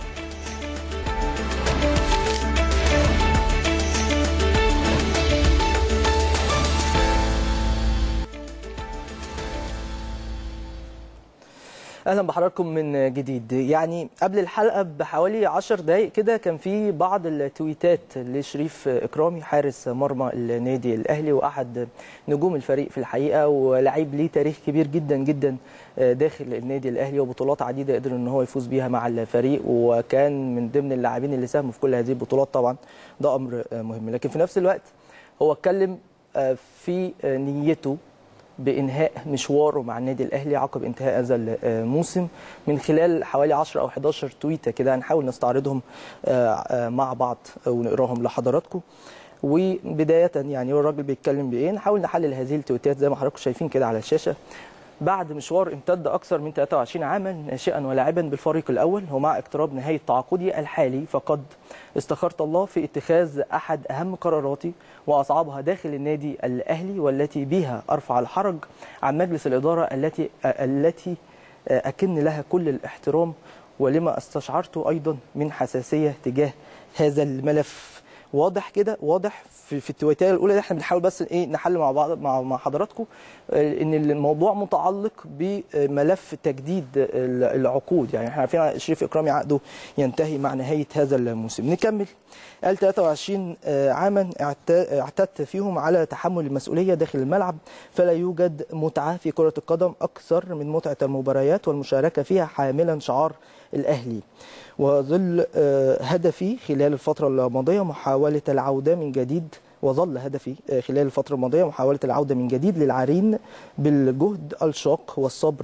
اهلا بحضراتكم من جديد. يعني قبل الحلقه بحوالي عشر دقائق كده كان في بعض التويتات لشريف اكرامي حارس مرمى النادي الاهلي واحد نجوم الفريق في الحقيقه، ولاعيب ليه تاريخ كبير جدا جدا داخل النادي الاهلي وبطولات عديده قدر ان هو يفوز بيها مع الفريق، وكان من ضمن اللاعبين اللي ساهموا في كل هذه البطولات. طبعا ده امر مهم، لكن في نفس الوقت هو اتكلم في نيته بإنهاء مشواره مع النادي الأهلي عقب انتهاء هذا الموسم من خلال حوالي عشرة أو حداشر تويتة كده، هنحاول نستعرضهم مع بعض ونقراهم لحضراتكم. وبداية يعني هو الراجل بيتكلم بإيه، نحاول نحلل هذه التويتات زي ما حضراتكم شايفين كده على الشاشة. بعد مشوار امتد أكثر من ثلاثة وعشرين عاما ناشئا ولاعبا بالفريق الأول، ومع اقتراب نهاية تعاقدي الحالي فقد استخرت الله في اتخاذ أحد أهم قراراتي وأصعبها داخل النادي الأهلي، والتي بها أرفع الحرج عن مجلس الإدارة التي التي أكن لها كل الاحترام، ولما استشعرت أيضا من حساسية تجاه هذا الملف. واضح كده، واضح في, في التويتايه الاولى. احنا بنحاول بس ايه نحل مع بعض مع, مع حضراتكم ان الموضوع متعلق بملف تجديد العقود. يعني احنا عارفين شريف اكرامي عقده ينتهي مع نهايه هذا الموسم. نكمل. قال ثلاثة وعشرين عاما اعتدت فيهم على تحمل المسؤوليه داخل الملعب، فلا يوجد متعه في كره القدم اكثر من متعه المباريات والمشاركه فيها حاملا شعار الاهلي. وظل هدفي خلال الفترة الماضية محاولة العودة من جديد وظل هدفي خلال الفترة الماضية محاولة العودة من جديد للعرين بالجهد الشاق والصبر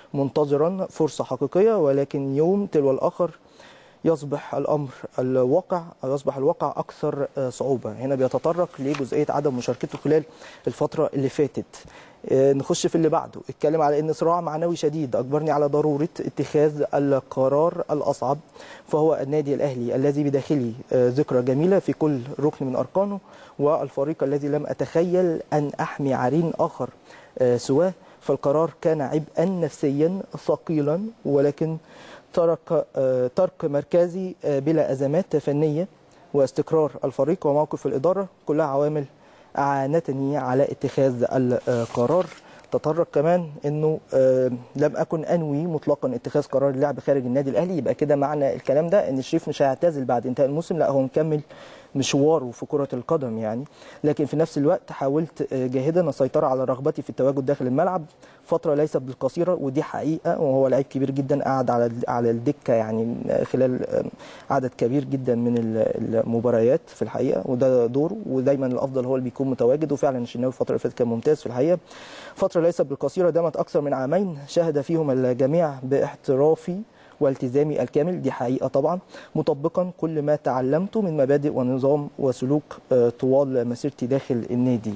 منتظرا فرصة حقيقية، ولكن يوم تلو الآخر يصبح الأمر الواقع أو يصبح الواقع أكثر صعوبة. هنا بيتطرق لجزئية عدم مشاركته خلال الفترة اللي فاتت. نخش في اللي بعده، اتكلم على ان صراع معنوي شديد اجبرني على ضروره اتخاذ القرار الاصعب، فهو النادي الاهلي الذي بداخلي ذكرى جميله في كل ركن من اركانه، والفريق الذي لم اتخيل ان احمي عرين اخر سواه. فالقرار كان عبئا نفسيا ثقيلا، ولكن ترك ترك مركزي بلا ازمات فنيه واستقرار الفريق وموقف الاداره كلها عوامل أعانتني على اتخاذ القرار. تطرق كمان انه لم اكن انوي مطلقا اتخاذ قرار اللعب خارج النادي الاهلي. يبقى كده معنى الكلام ده ان شريف مش هيعتزل بعد انتهاء الموسم، لا هو مكمل مشواره في كرة القدم يعني. لكن في نفس الوقت حاولت جاهدا السيطرة على رغبتي في التواجد داخل الملعب فترة ليست بالقصيرة، ودي حقيقة، وهو لعيب كبير جدا قعد على على الدكة يعني خلال عدد كبير جدا من المباريات في الحقيقة، وده دوره، ودايما الافضل هو اللي بيكون متواجد. وفعلا الشناوي الفترة اللي فاتت كان ممتاز في الحقيقة. فترة ليست بالقصيرة دامت اكثر من عامين شهد فيهم الجميع باحترافي والتزامي الكامل، دي حقيقة طبعا، مطبقا كل ما تعلمته من مبادئ ونظام وسلوك طوال مسيرتي داخل النادي.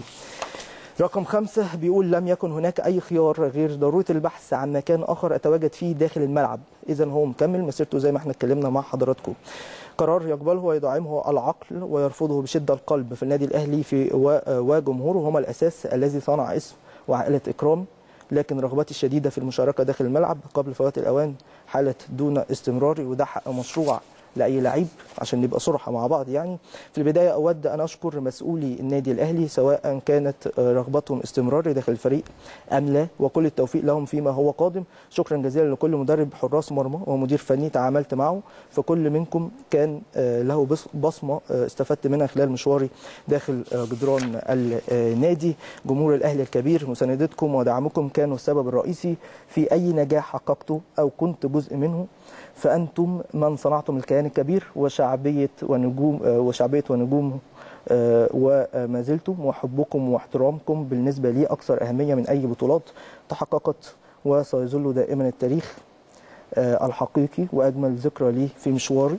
رقم خمسة بيقول لم يكن هناك أي خيار غير ضرورة البحث عن مكان آخر أتواجد فيه داخل الملعب. إذن هو مكمل مسيرته زي ما احنا اتكلمنا مع حضراتكم. قرار يقبله ويدعمه العقل ويرفضه بشدة القلب في النادي الأهلي في وجمهوره هما الأساس الذي صنع اسم وعائلة إكرامي. لكن رغبتي الشديدة في المشاركة داخل الملعب قبل فوات الأوان حالة دون استمراري، وده حق مشروع لأي لعيب عشان نبقى صراحة مع بعض يعني. في البداية أود أن أشكر مسؤولي النادي الأهلي سواء كانت رغبتهم استمراري داخل الفريق أم لا، وكل التوفيق لهم فيما هو قادم. شكرا جزيلا لكل مدرب حراس مرمى ومدير فني تعاملت معه، فكل منكم كان له بصمة استفدت منها خلال مشواري داخل جدران النادي. جمهور الأهلي الكبير، مساندتكم ودعمكم كانوا السبب الرئيسي في أي نجاح حققته أو كنت جزء منه، فأنتم من صنعتم الكيان الكبير وشعبية ونجوم وشعبية ونجومه، وما زلتم، وحبكم واحترامكم بالنسبة لي أكثر أهمية من أي بطولات تحققت، وسيظل دائما التاريخ الحقيقي وأجمل ذكرى لي في مشواري.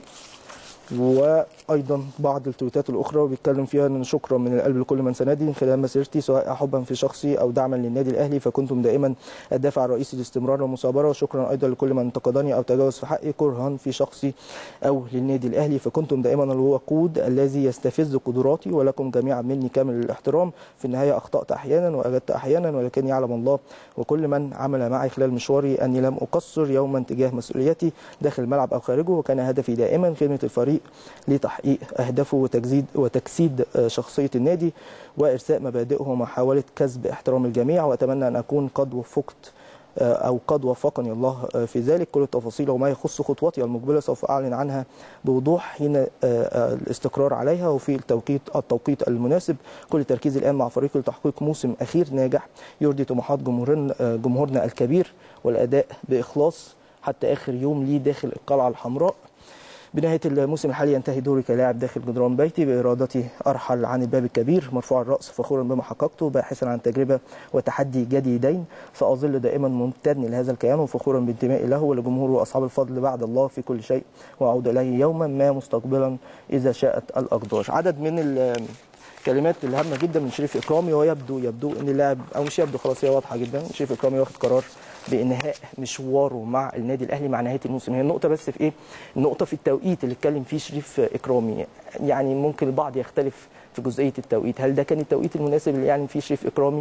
وايضا بعض التويتات الاخرى وبيتكلم فيها ان شكرا من القلب لكل من ساندني خلال مسيرتي سواء حبا في شخصي او دعما للنادي الاهلي، فكنتم دائما الدافع الرئيسي لاستمرار والمثابره. وشكرا ايضا لكل من انتقدني او تجاوز في حقي كرها في شخصي او للنادي الاهلي، فكنتم دائما الوقود الذي يستفز قدراتي، ولكم جميعا مني كامل الاحترام. في النهايه اخطات احيانا واجدت احيانا، ولكن يعلم الله وكل من عمل معي خلال مشواري اني لم اقصر يوما تجاه مسؤوليتي داخل الملعب او خارجه، وكان هدفي دائما خدمه الفريق لتحقيق أهدافه وتجسيد وتجسيد شخصية النادي وإرساء مبادئه ومحاولة كسب احترام الجميع. وأتمنى أن أكون قد وفقت أو قد وفقني الله في ذلك. كل التفاصيل وما يخص خطوتي المقبلة سوف أعلن عنها بوضوح حين الاستقرار عليها وفي التوقيت التوقيت المناسب. كل تركيزي الآن مع فريقي لتحقيق موسم أخير ناجح يرضي طموحات جمهورنا جمهورنا الكبير، والأداء بإخلاص حتى آخر يوم لي داخل القلعة الحمراء. بنهاية الموسم الحالي ينتهي دوري كلاعب داخل جدران بيتي بإرادتي أرحل عن الباب الكبير مرفوع الرأس فخورا بما حققته، باحثا عن تجربة وتحدي جديدين. سأظل دائما ممتن لهذا الكيان وفخورا بانتمائي له ولجمهوره وأصحاب الفضل بعد الله في كل شيء، وأعود إليه يوما ما مستقبلا إذا شاءت الأقدار. عدد من الكلمات الهامة جدا من شريف إكرامي، ويبدو يبدو أن اللاعب أو مش يبدو خلاص هي واضحة جدا، شريف إكرامي واخد قرار بانهاء مشواره مع النادي الاهلي مع نهايه الموسم. هي النقطه بس في ايه؟ النقطه في التوقيت اللي اتكلم فيه شريف اكرامي. يعني ممكن البعض يختلف في جزئيه التوقيت، هل ده كان التوقيت المناسب اللي يعني فيه شريف اكرامي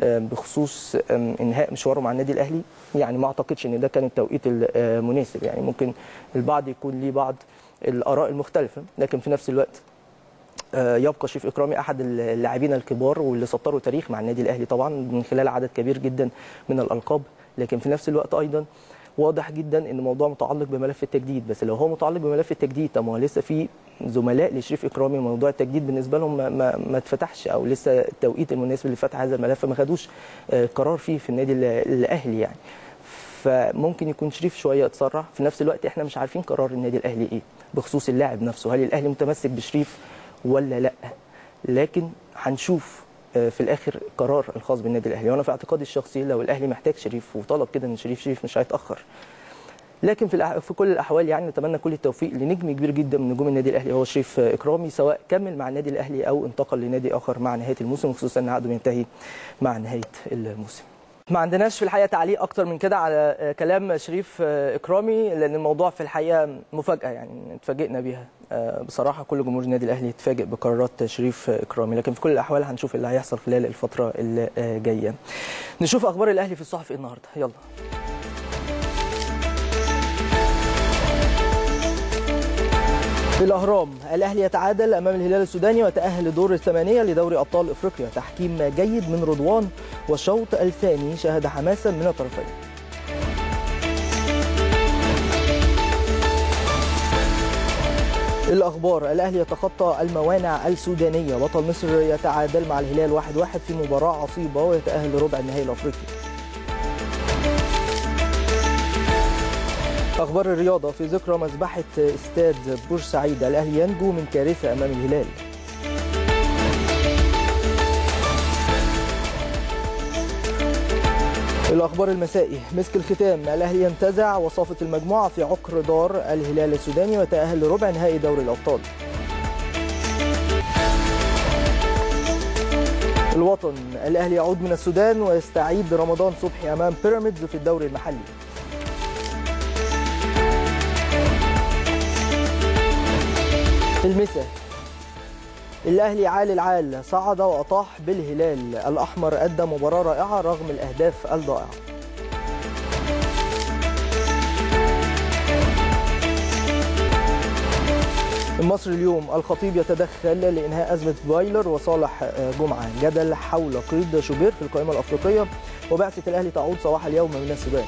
بخصوص انهاء مشواره مع النادي الاهلي؟ يعني ما اعتقدش ان ده كان التوقيت المناسب. يعني ممكن البعض يكون ليه بعض الاراء المختلفه، لكن في نفس الوقت يبقى شريف اكرامي احد اللاعبين الكبار واللي سطروا تاريخ مع النادي الاهلي طبعا من خلال عدد كبير جدا من الالقاب. لكن في نفس الوقت ايضا واضح جدا ان الموضوع متعلق بملف التجديد. بس لو هو متعلق بملف التجديد، طب ما هو لسه في زملاء لشريف اكرامي موضوع التجديد بالنسبه لهم ما, ما, ما اتفتحش، او لسه التوقيت المناسب لفتح هذا الملف ما خدوش قرار فيه في النادي الاهلي يعني. فممكن يكون شريف شويه اتسرع. في نفس الوقت احنا مش عارفين قرار النادي الاهلي ايه بخصوص اللاعب نفسه، هل الاهلي متمسك بشريف ولا لا؟ لكن هنشوف في الاخر قرار الخاص بالنادي الاهلي، وانا في اعتقادي الشخصي لو الاهلي محتاج شريف وطلب كده من شريف، شريف مش هيتاخر. لكن في في كل الاحوال يعني نتمنى كل التوفيق لنجم كبير جدا من نجوم النادي الاهلي هو شريف اكرامي، سواء كمل مع النادي الاهلي او انتقل لنادي اخر مع نهايه الموسم، خصوصا ان عقده بينتهي مع نهايه الموسم. ما عندناش في الحقيقه تعليق اكتر من كده على كلام شريف اكرامي، لان الموضوع في الحقيقه مفاجاه يعني اتفاجئنا بيها بصراحه. كل جمهور النادي الاهلي اتفاجئ بقرارات شريف اكرامي، لكن في كل الاحوال هنشوف اللي هيحصل خلال الفتره اللي جايه. نشوف اخبار الاهلي في الصحف النهارده، يلا. الأهرام: الأهلي يتعادل أمام الهلال السوداني وتأهل لدور الثمانية لدوري أبطال إفريقيا، تحكيم جيد من رضوان والشوط الثاني شهد حماسا من الطرفين. الأخبار: الأهلي يتخطى الموانع السودانية، بطل مصر يتعادل مع الهلال واحد واحد في مباراة عصيبة ويتأهل لربع النهائي الأفريقي. أخبار الرياضة: في ذكرى مذبحة استاد بورسعيد، الأهلي ينجو من كارثة أمام الهلال. الأخبار المسائي: مسك الختام، الأهلي ينتزع وصافة المجموعة في عقر دار الهلال السوداني وتأهل لربع نهائي دوري الأبطال. الوطن: الأهلي يعود من السودان ويستعيد رمضان صبحي أمام بيراميدز في الدوري المحلي. المسا: الأهلي عال العال، صعد وأطاح بالهلال، الأحمر أدى مباراة رائعة رغم الأهداف الضائعة. المصري اليوم: الخطيب يتدخل لإنهاء أزمة فايلر وصالح جمعة، جدل حول قيد شوبير في القائمة الأفريقية، وبعثة الأهلي تعود صباح اليوم من السودان.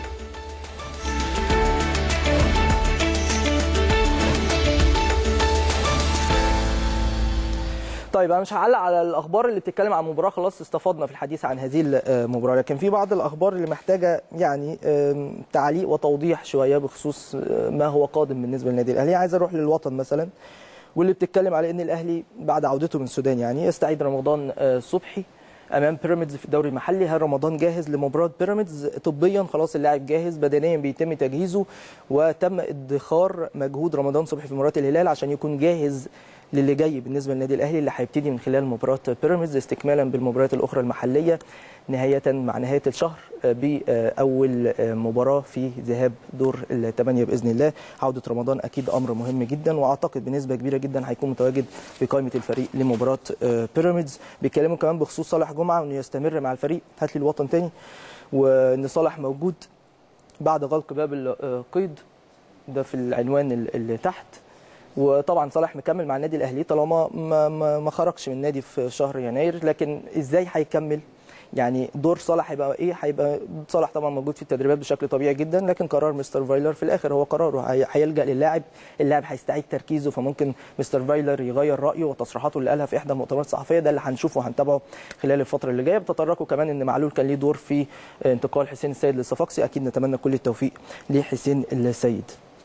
طيب انا مش هعلق على الاخبار اللي بتتكلم عن المباراه، خلاص استفدنا في الحديث عن هذه المباراه، لكن في بعض الاخبار اللي محتاجه يعني تعليق وتوضيح شويه بخصوص ما هو قادم بالنسبه للنادي الاهلي. عايز اروح للوطن مثلا، واللي بتتكلم على ان الاهلي بعد عودته من السودان يعني يستعيد رمضان صبحي امام بيراميدز في الدوري المحلي. هل رمضان جاهز لمباراه بيراميدز؟ طبيا خلاص اللاعب جاهز، بدنيا بيتم تجهيزه، وتم ادخار مجهود رمضان صبحي في مباراه الهلال عشان يكون جاهز للي جاي بالنسبه للنادي الاهلي اللي هيبتدي من خلال مباراه بيراميدز استكمالا بالمباريات الاخرى المحليه نهايه مع نهايه الشهر باول مباراه في ذهاب دور الثمانيه باذن الله. عوده رمضان اكيد امر مهم جدا، واعتقد بنسبه كبيره جدا هيكون متواجد في قائمه الفريق لمباراه بيراميدز. بيتكلموا كمان بخصوص صالح جمعه وانه يستمر مع الفريق، هات لي الوطن تاني، وان صالح موجود بعد غلق باب القيد ده في العنوان اللي تحت. وطبعا صالح مكمل مع النادي الاهلي طالما ما, ما, ما خرجش من النادي في شهر يناير، لكن ازاي هيكمل؟ يعني دور صالح هيبقى ايه؟ هيبقى صالح طبعا موجود في التدريبات بشكل طبيعي جدا، لكن قرار مستر فايلر في الاخر هو قراره، هيلجا للاعب، اللاعب هيستعيد تركيزه، فممكن مستر فايلر يغير رايه وتصريحاته اللي قالها في احدى المؤتمرات الصحفيه، ده اللي هنشوفه وهنتابعه خلال الفتره اللي جايه. بتطرقوا كمان ان معلول كان ليه دور في انتقال حسين السيد للصفاقسي، اكيد نتمنى كل التوفيق لحسين السيد.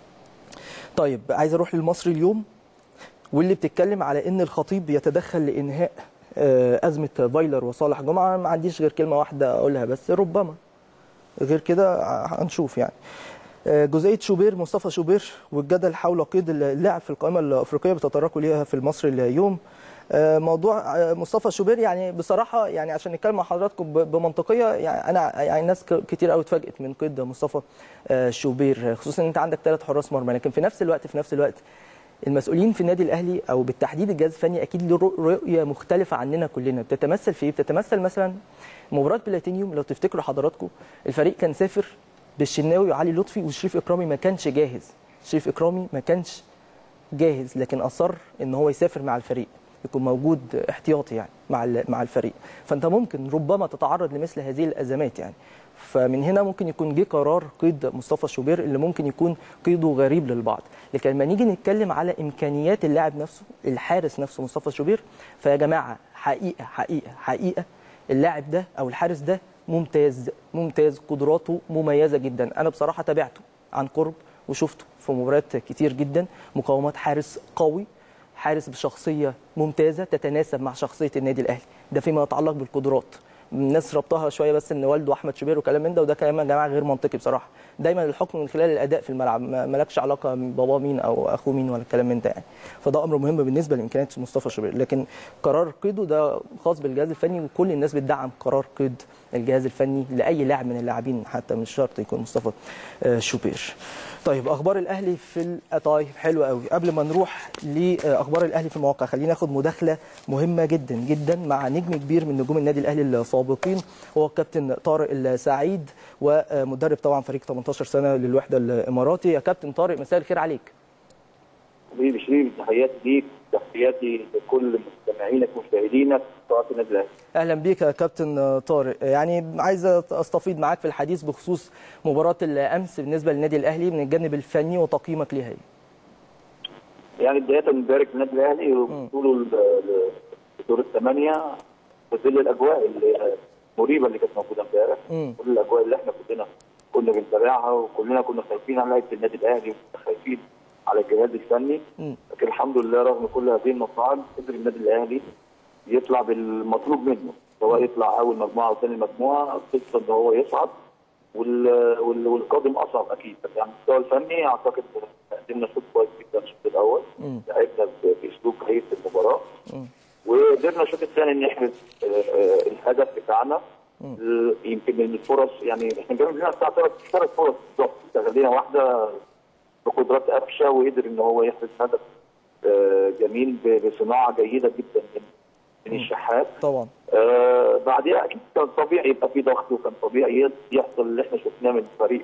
طيب عايز اروح للمصري اليوم، واللي بتتكلم على ان الخطيب يتدخل لانهاء ازمه فايلر وصالح جمعه. ما عنديش غير كلمه واحده اقولها بس، ربما، غير كده هنشوف يعني. جزئيه شوبير، مصطفى شوبير والجدل حول قيد اللاعب في القائمه الافريقيه بتطرقوا ليها في المصري اليوم. موضوع مصطفى شوبير يعني بصراحه يعني عشان نتكلم مع حضراتكم بمنطقيه، يعني انا يعني ناس كتير قوي اتفاجئت من قيد مصطفى شوبير، خصوصا ان انت عندك ثلاث حراس مرمى، لكن في نفس الوقت في نفس الوقت المسؤولين في النادي الاهلي او بالتحديد الجهاز الفني اكيد له رؤيه مختلفه عننا كلنا. بتتمثل في ايه؟ بتتمثل مثلا مباراه بلاتينيوم، لو تفتكروا حضراتكم الفريق كان سافر بالشناوي وعلي لطفي وشريف اكرامي ما كانش جاهز، شريف اكرامي ما كانش جاهز لكن اصر ان هو يسافر مع الفريق، يكون موجود احتياطي يعني مع مع الفريق. فانت ممكن ربما تتعرض لمثل هذه الازمات يعني. فمن هنا ممكن يكون جه قرار قيد مصطفى شوبير اللي ممكن يكون قيده غريب للبعض، لكن لما نيجي نتكلم على امكانيات اللاعب نفسه، الحارس نفسه مصطفى شوبير، فيا جماعه حقيقه حقيقه حقيقه اللاعب ده او الحارس ده ممتاز ممتاز، قدراته مميزه جدا. انا بصراحه تابعته عن قرب وشفته في مباريات كتير جدا، مقاومات حارس قوي، حارس بشخصيه ممتازه تتناسب مع شخصيه النادي الاهلي، ده فيما يتعلق بالقدرات. الناس ربطها شويه بس ان والده احمد شوبير وكلام من ده، وده كلام يا جماعه غير منطقي بصراحه. دايما الحكم من خلال الاداء في الملعب، مالكش علاقه بابا مين او اخوه مين ولا الكلام من ده يعني. فده امر مهم بالنسبه لامكانيات مصطفى شوبير، لكن قرار قيده ده خاص بالجهاز الفني، وكل الناس بتدعم قرار قيد الجهاز الفني لاي لاعب من اللاعبين، حتى مش شرط يكون مصطفى شوبير. طيب اخبار الاهلي في طيب حلو قوي. قبل ما نروح لاخبار الاهلي في المواقع، خلينا ناخد مداخله مهمه جدا جدا مع نجم كبير من نجوم النادي الاهلي السابقين، هو الكابتن طارق السعيد، ومدرب طبعا فريق ثمانية عشر سنه للوحده الاماراتي. يا كابتن طارق مساء الخير عليك.
حبيبي شريف، تحياتي ليك، تحياتي لكل مستمعينك ومشاهدينك في قناه النادي الاهلي.
اهلا بيك يا كابتن طارق. يعني عايز استفيض معاك في الحديث بخصوص مباراه الامس بالنسبه للنادي الاهلي من الجانب الفني وتقييمك ليها.
يعني بدايه نبارك للنادي الاهلي وصوله لدور الثمانيه في ظل الاجواء المريبه اللي كانت موجوده امبارح، كل الاجواء اللي احنا كلنا كنا بنتابعها وكلنا كنا خايفين على لعيبه النادي الاهلي وخايفين على الجهاز الفني، لكن الحمد لله رغم كل هذه المصاعب قدر النادي الاهلي يطلع بالمطلوب منه، سواء يطلع اول مجموعه او ثاني مجموعه، قصه ان هو يصعد وال... والقادم اصعب اكيد. بس يعني المستوى الفني اعتقد قدمنا شوط كويس جدا الشوط الاول، لعبنا باسلوب جيد في المباراه، وقدرنا الشوط الثاني نحرز الهدف بتاعنا. يمكن من الفرص يعني احنا جايين لنا بتاع ثلاث ثلاث فرص بالظبط، استغلينا واحده بقدرات قفشه وقدر ان هو يحرز هدف جميل بصناعه جيده جدا من من الشحات
طبعا.
آه بعدها اكيد كان طبيعي يبقى في ضغط، وكان طبيعي يحصل اللي احنا شفناه من فريق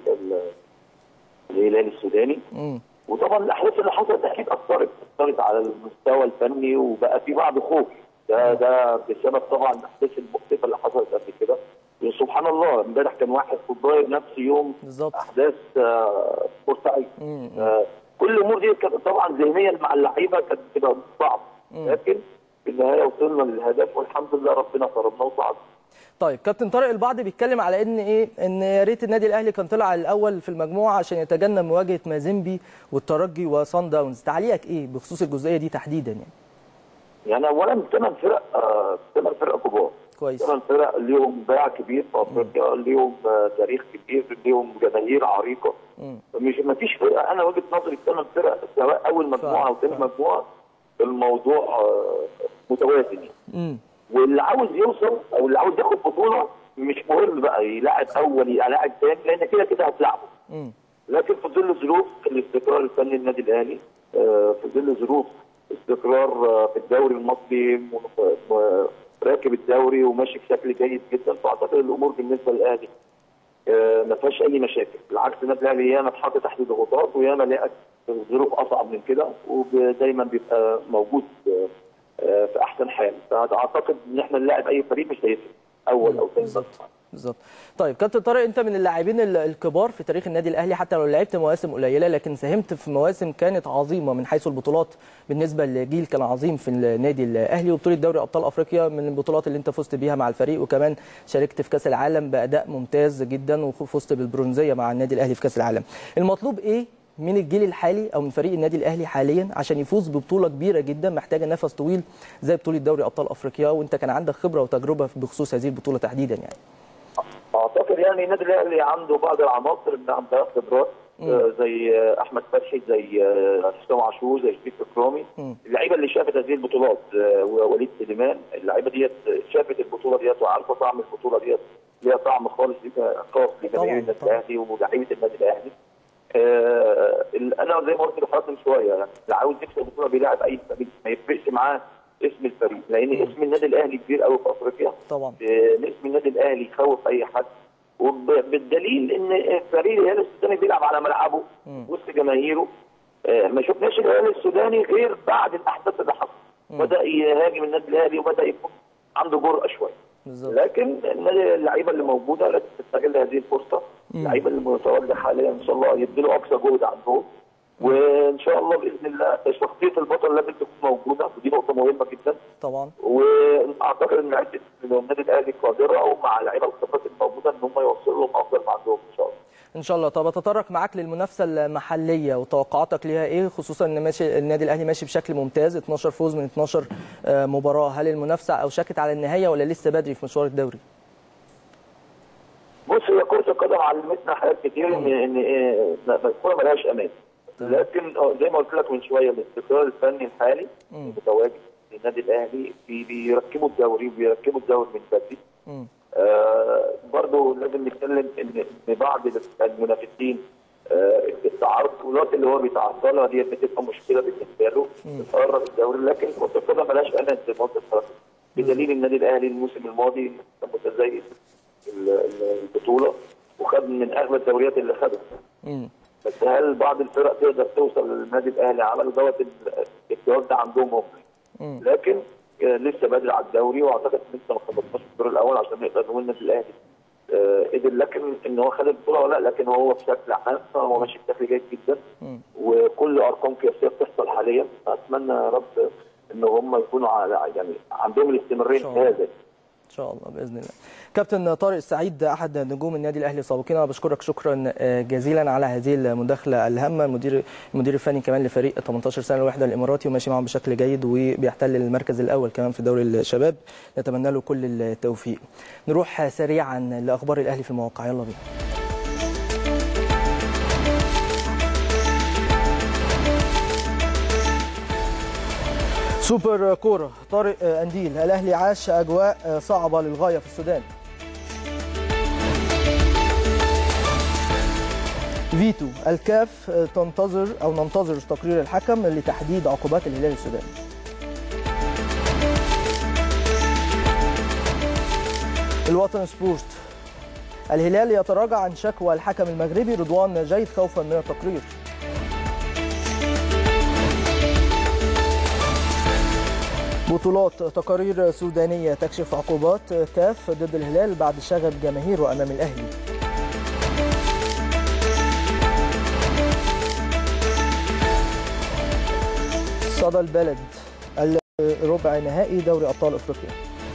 الهلال السوداني. مم. وطبعا الاحداث اللي حصلت اكيد اثرت اثرت على المستوى الفني، وبقى في بعض خوف، ده ده بسبب طبعا الاحداث المختلفه اللي حصلت قبل كده. سبحان الله امبارح كان واحد في الضاير نفس يوم بالزبط. احداث آه بورسعيد. آه كل الامور دي كانت طبعا ذهنيا مع اللعيبه كانت بتبقى صعبه، لكن في النهايه وصلنا للهدف والحمد لله ربنا كرمنا وصعد.
طيب كابتن طارق، البعض بيتكلم على ان ايه ان يا ريت النادي الاهلي كان طلع الاول في المجموعه عشان يتجنب مواجهه مازيمبي والترجي وصن داونز، تعليقك ايه بخصوص الجزئيه دي تحديدا يعني؟
يعني اولا ثمان فرق ثمان فرق كبار
كويس،
ثمان فرق ليهم باع كبير في افريقيا، ليهم تاريخ كبير، ليهم جماهير عريقه. مش ما فيش فرقه، انا وجهه نظري الثمان فرق سواء اول مجموعه او ثاني مجموعه الموضوع متوازن يعني. واللي عاوز يوصل او اللي عاوز ياخد بطوله مش مهم بقى يلاعب اول يلاعب ثاني، لان كده كده هتلعبه. لكن في ظل ظروف الاستقرار الفني للنادي الاهلي، في ظل ظروف استقرار في الدوري المصري، راكب الدوري وماشي بشكل جيد جدا، فاعتقد الامور بالنسبه للاهلي ما فيهاش اي مشاكل. بالعكس النادي الاهلي ياما اتحط تحت ضغوطات وياما لقى ظروف اصعب من كده، ودايما بيبقى موجود في احسن حال. فاعتقد ان احنا نلاعب اي فريق مش هيفرق اول او ثاني.
بالظبط بالظبط. طيب كابتن طارق، انت من اللاعبين الكبار في تاريخ النادي الاهلي، حتى لو لعبت مواسم قليله لكن ساهمت في مواسم كانت عظيمه من حيث البطولات. بالنسبه للجيل كان عظيم في النادي الاهلي، وبطوله دوري ابطال افريقيا من البطولات اللي انت فزت بيها مع الفريق، وكمان شاركت في كاس العالم باداء ممتاز جدا وفزت بالبرونزيه مع النادي الاهلي في كاس العالم. المطلوب ايه من الجيل الحالي او من فريق النادي الاهلي حاليا عشان يفوز ببطوله كبيره جدا محتاجه نفس طويل زي بطوله دوري ابطال افريقيا، وانت كان عندك خبره وتجربه بخصوص هذه البطوله تحديدا يعني؟
اعتقد يعني النادي الاهلي عنده بعض العناصر اللي عندها خبرات زي احمد فتحي، زي حسام عاشور، زي شريف اكرامي، اللعيبه اللي شافت هذه البطولات، ووليد سليمان، اللعيبه ديت شافت البطوله ديت وعارفه طعم البطوله ديت، ليها طعم خالص خاص لجماهير النادي الاهلي ولاعيبه النادي الاهلي. آه انا زي ما قلت لحضرتك من شويه، يعني اللي عاوز يكسب البطوله بيلاعب اي فريق، ما يفرقش معاه اسم الفريق، لان اسم النادي الاهلي كبير قوي في افريقيا
طبعا.
آه اسم النادي الاهلي يخوف اي حد، وبالدليل ان فريق الهلال السوداني بيلعب على ملعبه وسط جماهيره. آه ما شفناش الهلال السوداني غير بعد الاحداث اللي حصلت، بدا يهاجم النادي الاهلي وبدا يكون عنده جرأه شويه. بالزبط. لكن اللعيبه اللي موجوده لازم تستغل هذه الفرصه، اللعيبه اللي متواجده حاليا ان شاء الله يبذلوا اقصى جهد عندهم، وان شاء الله باذن الله شخصيه البطل لازم تكون موجوده، ودي نقطه مهمه جدا
طبعا.
واعتقد ان لعيبه النادي الاهلي قادره ومع اللعيبه الخبرات الموجوده ان هم يوصلوا لهم افضل ما عندهم ان شاء الله.
ان ان شاء الله. طب اتطرق معاك للمنافسه المحليه وتوقعاتك ليها ايه، خصوصا ان ماشي النادي الاهلي ماشي بشكل ممتاز، اتناشر فوز من اتناشر مباراه. هل المنافسه اوشكت على النهايه ولا لسه بدري في مشوار الدوري؟
بص، هي كره القدم علمتنا حاجات كتير، ان ان الكوره ملهاش امان، لكن زي ما قلت لك من شويه الاستقرار الفني الحالي المتواجد في النادي الاهلي بيركبوا الدوري وبيركبوا الدوري من بدري. آه برضه لازم نتكلم ان بعض المنافسين آه التعرضات اللي هو بيتعرضها دي بتبقى مشكله بالنسبه له، بتقرب الدوري، لكن كره القدم ملهاش امان زي ما قلت، بدليل النادي الاهلي الموسم الماضي كان متزايد البطوله وخد من اغلى الدوريات اللي خدها. بس هل بعض الفرق تقدر توصل للنادي الاهلي؟ عملوا دوت الجواب ده عندهم هم، لكن لسه بدري على الدوري، واعتقد لسه ما خلصناش الدور الاول عشان نقدر نقول النادي الاهلي قدر، لكن ان هو خد البطوله ولا لا، لكن هو بشكل عام هو ماشي بشكل جيد جدا، وكل ارقام قياسيه بتحصل حاليا. اتمنى يا رب ان هم يكونوا على يعني عندهم الاستمراريه في هذا
ان شاء الله باذن الله. كابتن طارق السعيد احد نجوم النادي الاهلي السابقين، انا بشكرك شكرا جزيلا على هذه المداخله الهامه. المدير المدير الفني كمان لفريق تمنتاشر سنه الوحده الاماراتي وماشي معاهم بشكل جيد وبيحتل المركز الاول كمان في دوري الشباب، نتمنى له كل التوفيق. نروح سريعا لاخبار الاهلي في المواقع، يلا بينا. سوبر كورة، طارق أنديل، الأهلي عاش أجواء صعبة للغاية في السودان. فيتو، الكاف تنتظر أو ننتظر تقرير الحكم لتحديد عقوبات الهلال السوداني. الوطن سبورت، الهلال يتراجع عن شكوى الحكم المغربي رضوان جيد خوفا من التقرير. بطولات، تقارير سودانية تكشف عقوبات كاف ضد الهلال بعد شغب جماهيره أمام الأهلي. صدى البلد، الربع نهائي دوري أبطال أفريقيا.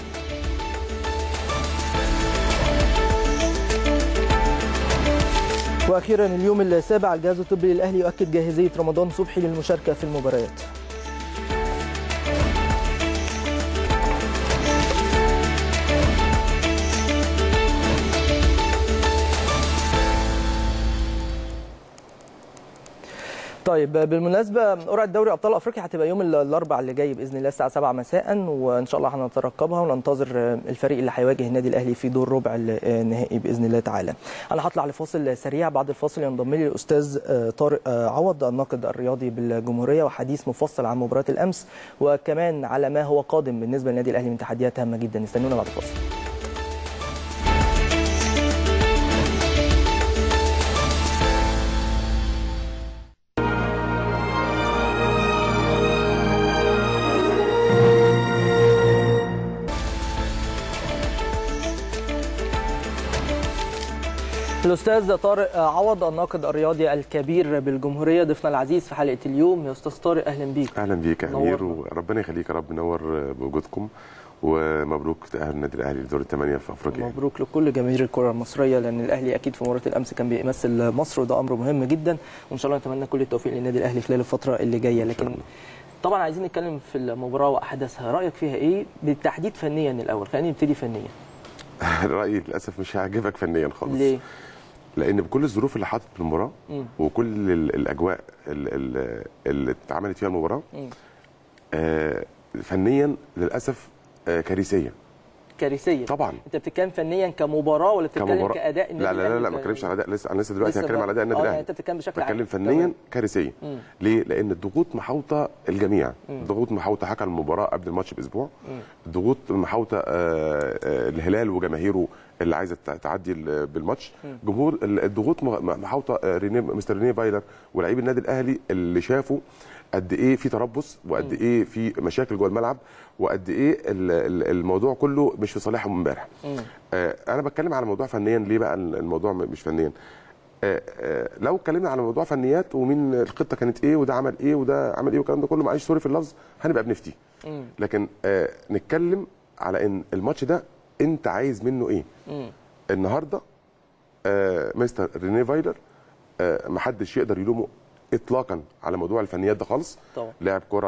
وأخيرا اليوم السابع، الجهاز الطبي للأهلي يؤكد جاهزية رمضان صبحي للمشاركة في المباريات. طيب بالمناسبه قرعه دوري ابطال افريقيا هتبقى يوم الاربعاء اللي جاي باذن الله الساعه سبعة مساء، وان شاء الله هنترقبها وننتظر الفريق اللي هيواجه النادي الاهلي في دور ربع النهائي باذن الله تعالى. انا هطلع لفاصل سريع، بعد الفاصل ينضم لي الاستاذ طارق عوض الناقد الرياضي بالجمهوريه وحديث مفصل عن مباراه الامس وكمان على ما هو قادم بالنسبه للنادي الاهلي من تحديات هامه جدا. استنونا بعد الفاصل. الأستاذ طارق عوض الناقد الرياضي الكبير بالجمهورية ضيفنا العزيز في حلقة اليوم. يا أستاذ طارق أهلا بيك.
أهلا بيك يا أمير، وربنا يخليك يا رب، نور بوجودكم، ومبروك تأهل النادي الأهلي لدور الثمانية في أفريقيا.
مبروك لكل جماهير الكرة المصرية، لأن الأهلي أكيد في مباراة الأمس كان بيمثل مصر وده أمر مهم جدا، وإن شاء الله نتمنى كل التوفيق للنادي الأهلي خلال الفترة اللي جاية. لكن طبعا عايزين نتكلم في المباراة وأحداثها، رأيك فيها إيه بالتحديد فنيا الأول؟ خلينا نبتدي فنيا.
رأيي للأسف مش هيعجبك فنيا خالص.
ليه؟
لان بكل الظروف اللي حاطت في المباراه وكل الاجواء اللي اتعملت فيها المباراه آه فنيا للاسف آه كارثيه.
كارثيه
طبعا.
انت بتتكلم فنيا كمباراه ولا بتتكلم كمباراة. كاداء
النادي الاهلي؟ لا لا لا ما بتكلمش على اداء، لسه انا لسه دلوقتي هتكلم على اداء النادي الاهلي.
انت بتتكلم بشكل عام،
بتكلم فنيا كارثيه. ليه؟ لان الضغوط محاوطه الجميع، الضغوط محاوطه حكم المباراه قبل الماتش باسبوع، الضغوط محاوطه الهلال وجماهيره اللي عايزه تعدي بالماتش، جمهور الضغوط محاوطه رينيه مستر رينيه فايلر ولاعيب النادي الاهلي اللي شافوا قد ايه في تربص وقد ايه في مشاكل جوه الملعب وقد ايه الموضوع كله مش في صالحهم امبارح. آه انا بتكلم على موضوع فنيا. ليه بقى الموضوع مش فنيا؟ آه آه لو اتكلمنا على موضوع فنيات ومين الخطه كانت ايه وده عمل ايه وده عمل ايه والكلام ده كله، معلش سوري في اللفظ، هنبقى بنفتي. لكن آه نتكلم على ان الماتش ده انت عايز منه ايه؟ النهارده آه مستر ريني فايلر آه ما حدش يقدر يلومه اطلاقا على موضوع الفنيات ده خالص.
طبعا
لاعب كره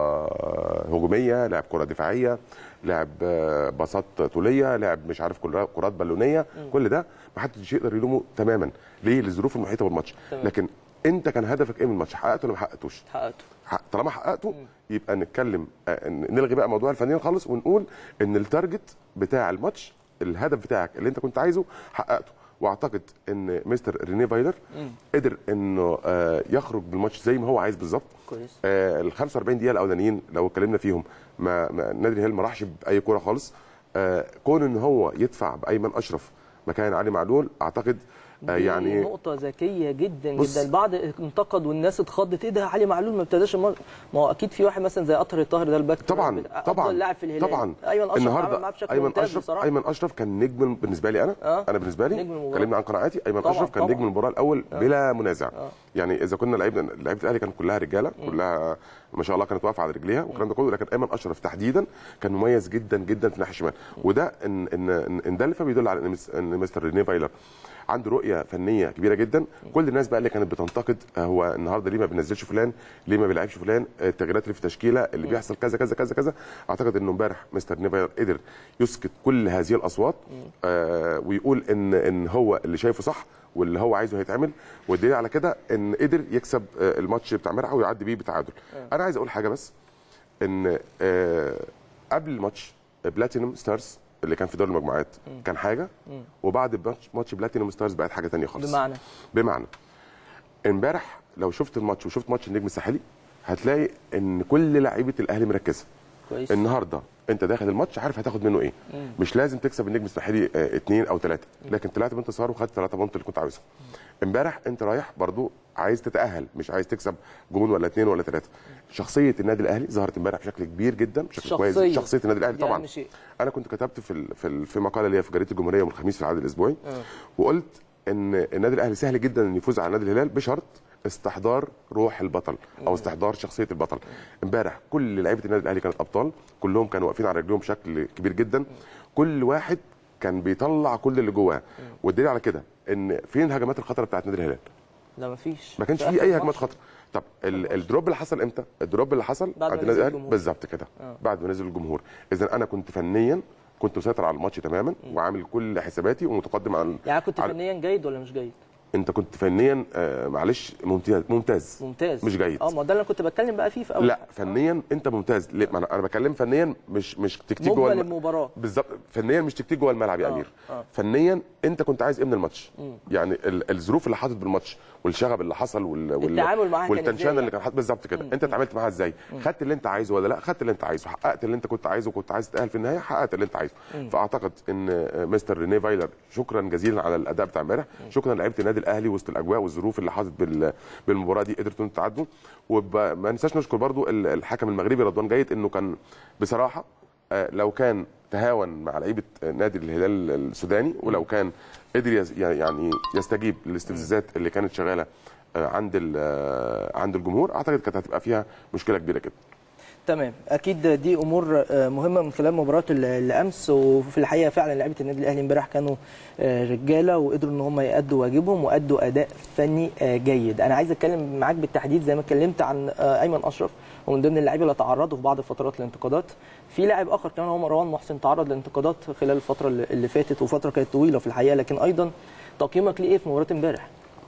هجوميه، لاعب كره دفاعيه، لاعب باصات طوليه، لاعب مش عارف كرات بالونيه، م. كل ده ما حدش يقدر يلومه تماما. ليه؟ للظروف المحيطه بالماتش. لكن انت كان هدفك ايه من الماتش؟ حققته ولا ما حققتوش؟
حققته.
طالما حققته م. يبقى نتكلم نلغي بقى موضوع الفنيين خالص ونقول ان التارجت بتاع الماتش، الهدف بتاعك اللي انت كنت عايزه حققته. واعتقد ان مستر ريني فايلر قدر انه يخرج بالماتش زي ما هو عايز بالظبط.
كويس.
ال خمسة وأربعين دقيقه الاولانيين لو اتكلمنا فيهم ما, ما نادي الهلال ما راحش باي كوره خالص. كون ان هو يدفع بايمن اشرف مكان علي معلول اعتقد يعني
نقطة ذكية جدا جدا. البعض انتقد والناس اتخضت، ايه ده علي معلول ما ابتداش الماتش؟ ما هو اكيد في واحد مثلا زي اطهر الطاهر ده الباك
طبعا طبعا
لاعب في الهلال.
طبعا
ايمن اشرف
النهارده
معاه بشكل
ايمن
ممتاز
اشرف
بصراحة.
ايمن اشرف كان نجم بالنسبه لي انا
آه.
انا بالنسبه لي اتكلمنا عن قناعاتي. ايمن
طبعًا
اشرف كان
طبعًا.
نجم المباراه الاول آه. بلا منازع.
آه.
يعني اذا كنا لعيبه لعيبه الاهلي كانت كلها رجاله، كلها ما شاء الله كانت واقفه على رجليها والكلام ده كله، لكن ايمن اشرف تحديدا كان مميز جدا جدا في الناحيه الشمال. وده ان ان ان ده اللي بيدل على ان مستر ريني فايلر عنده رؤيه فنيه كبيره جدا. كل الناس بقى اللي كانت بتنتقد هو النهارده ليه ما بينزلش فلان، ليه ما بيلعبش فلان، التغييرات اللي في التشكيله اللي بيحصل كذا كذا كذا كذا، اعتقد انه امبارح مستر ريني فايلر قدر يسكت كل هذه الاصوات آه ويقول ان ان هو اللي شايفه صح واللي هو عايزه هيتعمل. والدليل على كده ان قدر يكسب آه الماتش بتاع امبارح ويعدي بيه بتعادل. انا عايز اقول حاجه بس، ان آه قبل الماتش بلاتينوم ستارز اللي كان في دور المجموعات م. كان حاجه م. وبعد ماتش بلاتينوم ستارز بقت حاجه ثانيه خالص.
بمعنى
بمعنى امبارح لو شفت الماتش وشفت ماتش النجم الساحلي هتلاقي ان كل لعيبه الاهلي مركزه.
كويس.
النهارده انت داخل الماتش عارف هتاخد منه ايه. مم. مش لازم تكسب النجم الساحلي اه اثنين او ثلاثه، لكن طلعت بانتصار وخدت ثلاثه بونت اللي كنت عاوزهم. امبارح انت رايح برضو عايز تتاهل، مش عايز تكسب جون ولا اثنين ولا ثلاثه. شخصيه النادي الاهلي ظهرت امبارح بشكل كبير جدا، بشكل
شخصية.
كويس. شخصيه النادي الاهلي طبعا.
يعني شيء.
انا كنت كتبت في ال في, ال في مقاله ليا في جريده الجمهوريه يوم الخميس في العدد الاسبوعي أه. وقلت ان النادي الاهلي سهل جدا ان يفوز على النادي الهلال بشرط استحضار روح البطل او استحضار شخصيه البطل. امبارح كل لعيبه النادي الاهلي كانت ابطال، كلهم كانوا واقفين على رجلهم بشكل كبير جدا، كل واحد كان بيطلع كل اللي جواه. والدليل على كده ان فين الهجمات الخطره بتاعت نادي الهلال؟
لا مفيش،
ما كانش في اي هجمات خطره. طب الدروب اللي حصل امتى؟ الدروب اللي حصل
بعد
النادي الاهلي بالظبط كده آه. بعد ما نزل الجمهور. اذا انا كنت فنيا كنت مسيطر على الماتش تماما م. وعامل كل حساباتي ومتقدم على
يعني كنت على... فنيا جيد ولا مش جيد؟
انت كنت فنيا آه معلش ممتاز ممتاز
ممتاز
مش جيد.
اه ما ده اللي انا كنت بتكلم بقى فيه في اول.
لا فنيا انت ممتاز. ليه؟ ما انا بكلم فنيا مش مش تكتيك
جوه المباراه
بالظبط. فنيا مش تكتيك جوه الملعب يا امير. آه. آه. فنيا انت كنت عايز ايه من الماتش؟ م. يعني الظروف اللي حصلت بالماتش والشغب اللي حصل وال
التعامل معاها
والتنشان اللي كان حاصل بالظبط كده. انت اتعاملت معاها ازاي؟ خدت اللي انت عايزه ولا لا؟ خدت اللي انت عايزه، حققت اللي انت كنت عايزه وكنت عايز تتاهل في النهايه، حققت اللي انت عايزه. م. فاعتقد ان مستر ريني فايلر شكرا جزيلا على الاداء بتاع امبارح، شكرا لعيبه النادي الاهلي وسط الاجواء والظروف اللي حصلت بالمباراه دي قدرتوا تعدوا. وما ننساش نشكر برضو الحكم المغربي رضوان جيد، انه كان بصراحه لو كان تهاون مع لعيبه نادي الهلال السوداني ولو كان قدر يعني يستجيب للاستفزازات اللي كانت شغاله عند عند الجمهور، اعتقد كانت هتبقى فيها مشكله كبيره جدا.
تمام، اكيد دي امور مهمه من خلال مباراه الامس. وفي الحقيقه فعلا لعيبه النادي الاهلي امبارح كانوا رجاله وقدروا ان هم يادوا واجبهم وادوا اداء فني جيد. انا عايز اتكلم معاك بالتحديد زي ما اتكلمت عن ايمن اشرف ومن ضمن اللاعبين اللي تعرضوا في بعض الفترات للانتقادات. في لاعب اخر كمان هو مروان محسن تعرض للانتقادات خلال الفتره اللي فاتت وفتره كانت طويله في الحقيقه، لكن ايضا تقييمك ليه ايه في مباراه امبارح؟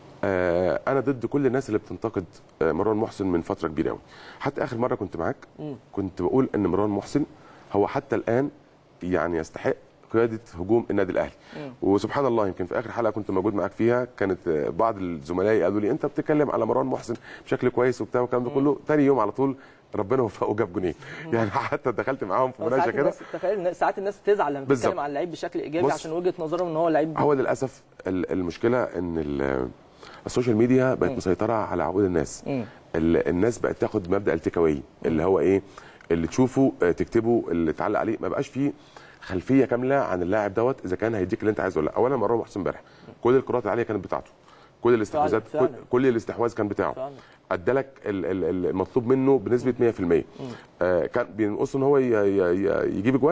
انا ضد كل الناس اللي بتنتقد مروان محسن من فتره كبيره قوي. حتى اخر مره كنت معاك كنت بقول ان مروان محسن هو حتى الان يعني يستحق قياده هجوم النادي الاهلي. وسبحان الله يمكن في اخر حلقه كنت موجود معاك فيها كانت بعض الزملاء قالوا لي انت بتتكلم على مروان محسن بشكل كويس وبتاع والكلام ده كله، ثاني يوم على طول ربنا وفقه جاب جونين. يعني حتى دخلت معاهم في مناقشه كده.
تخيل ساعات الناس بتزعل لما بتتكلم على اللعيب بشكل ايجابي عشان وجهه نظرهم ان هو لعيب.
هو للاسف المشكله ان السوشيال ميديا بقت مسيطره على عقول الناس. م. الناس بقت تاخد مبدا التيك اواي اللي هو ايه؟ اللي تشوفه تكتبه، اللي تعلق عليه، ما بقاش فيه خلفيه كامله عن اللاعب دوت اذا كان هيديك اللي انت عايزه ولا لا. اولا مروان محسن امبارح كل الكرات العاليه كانت بتاعته، كل الاستحواذات كل, كل الاستحواذ كان بتاعه، ادالك المطلوب منه بنسبه مية في المية. آه كان بينقصه ان هو يجيب اجوان،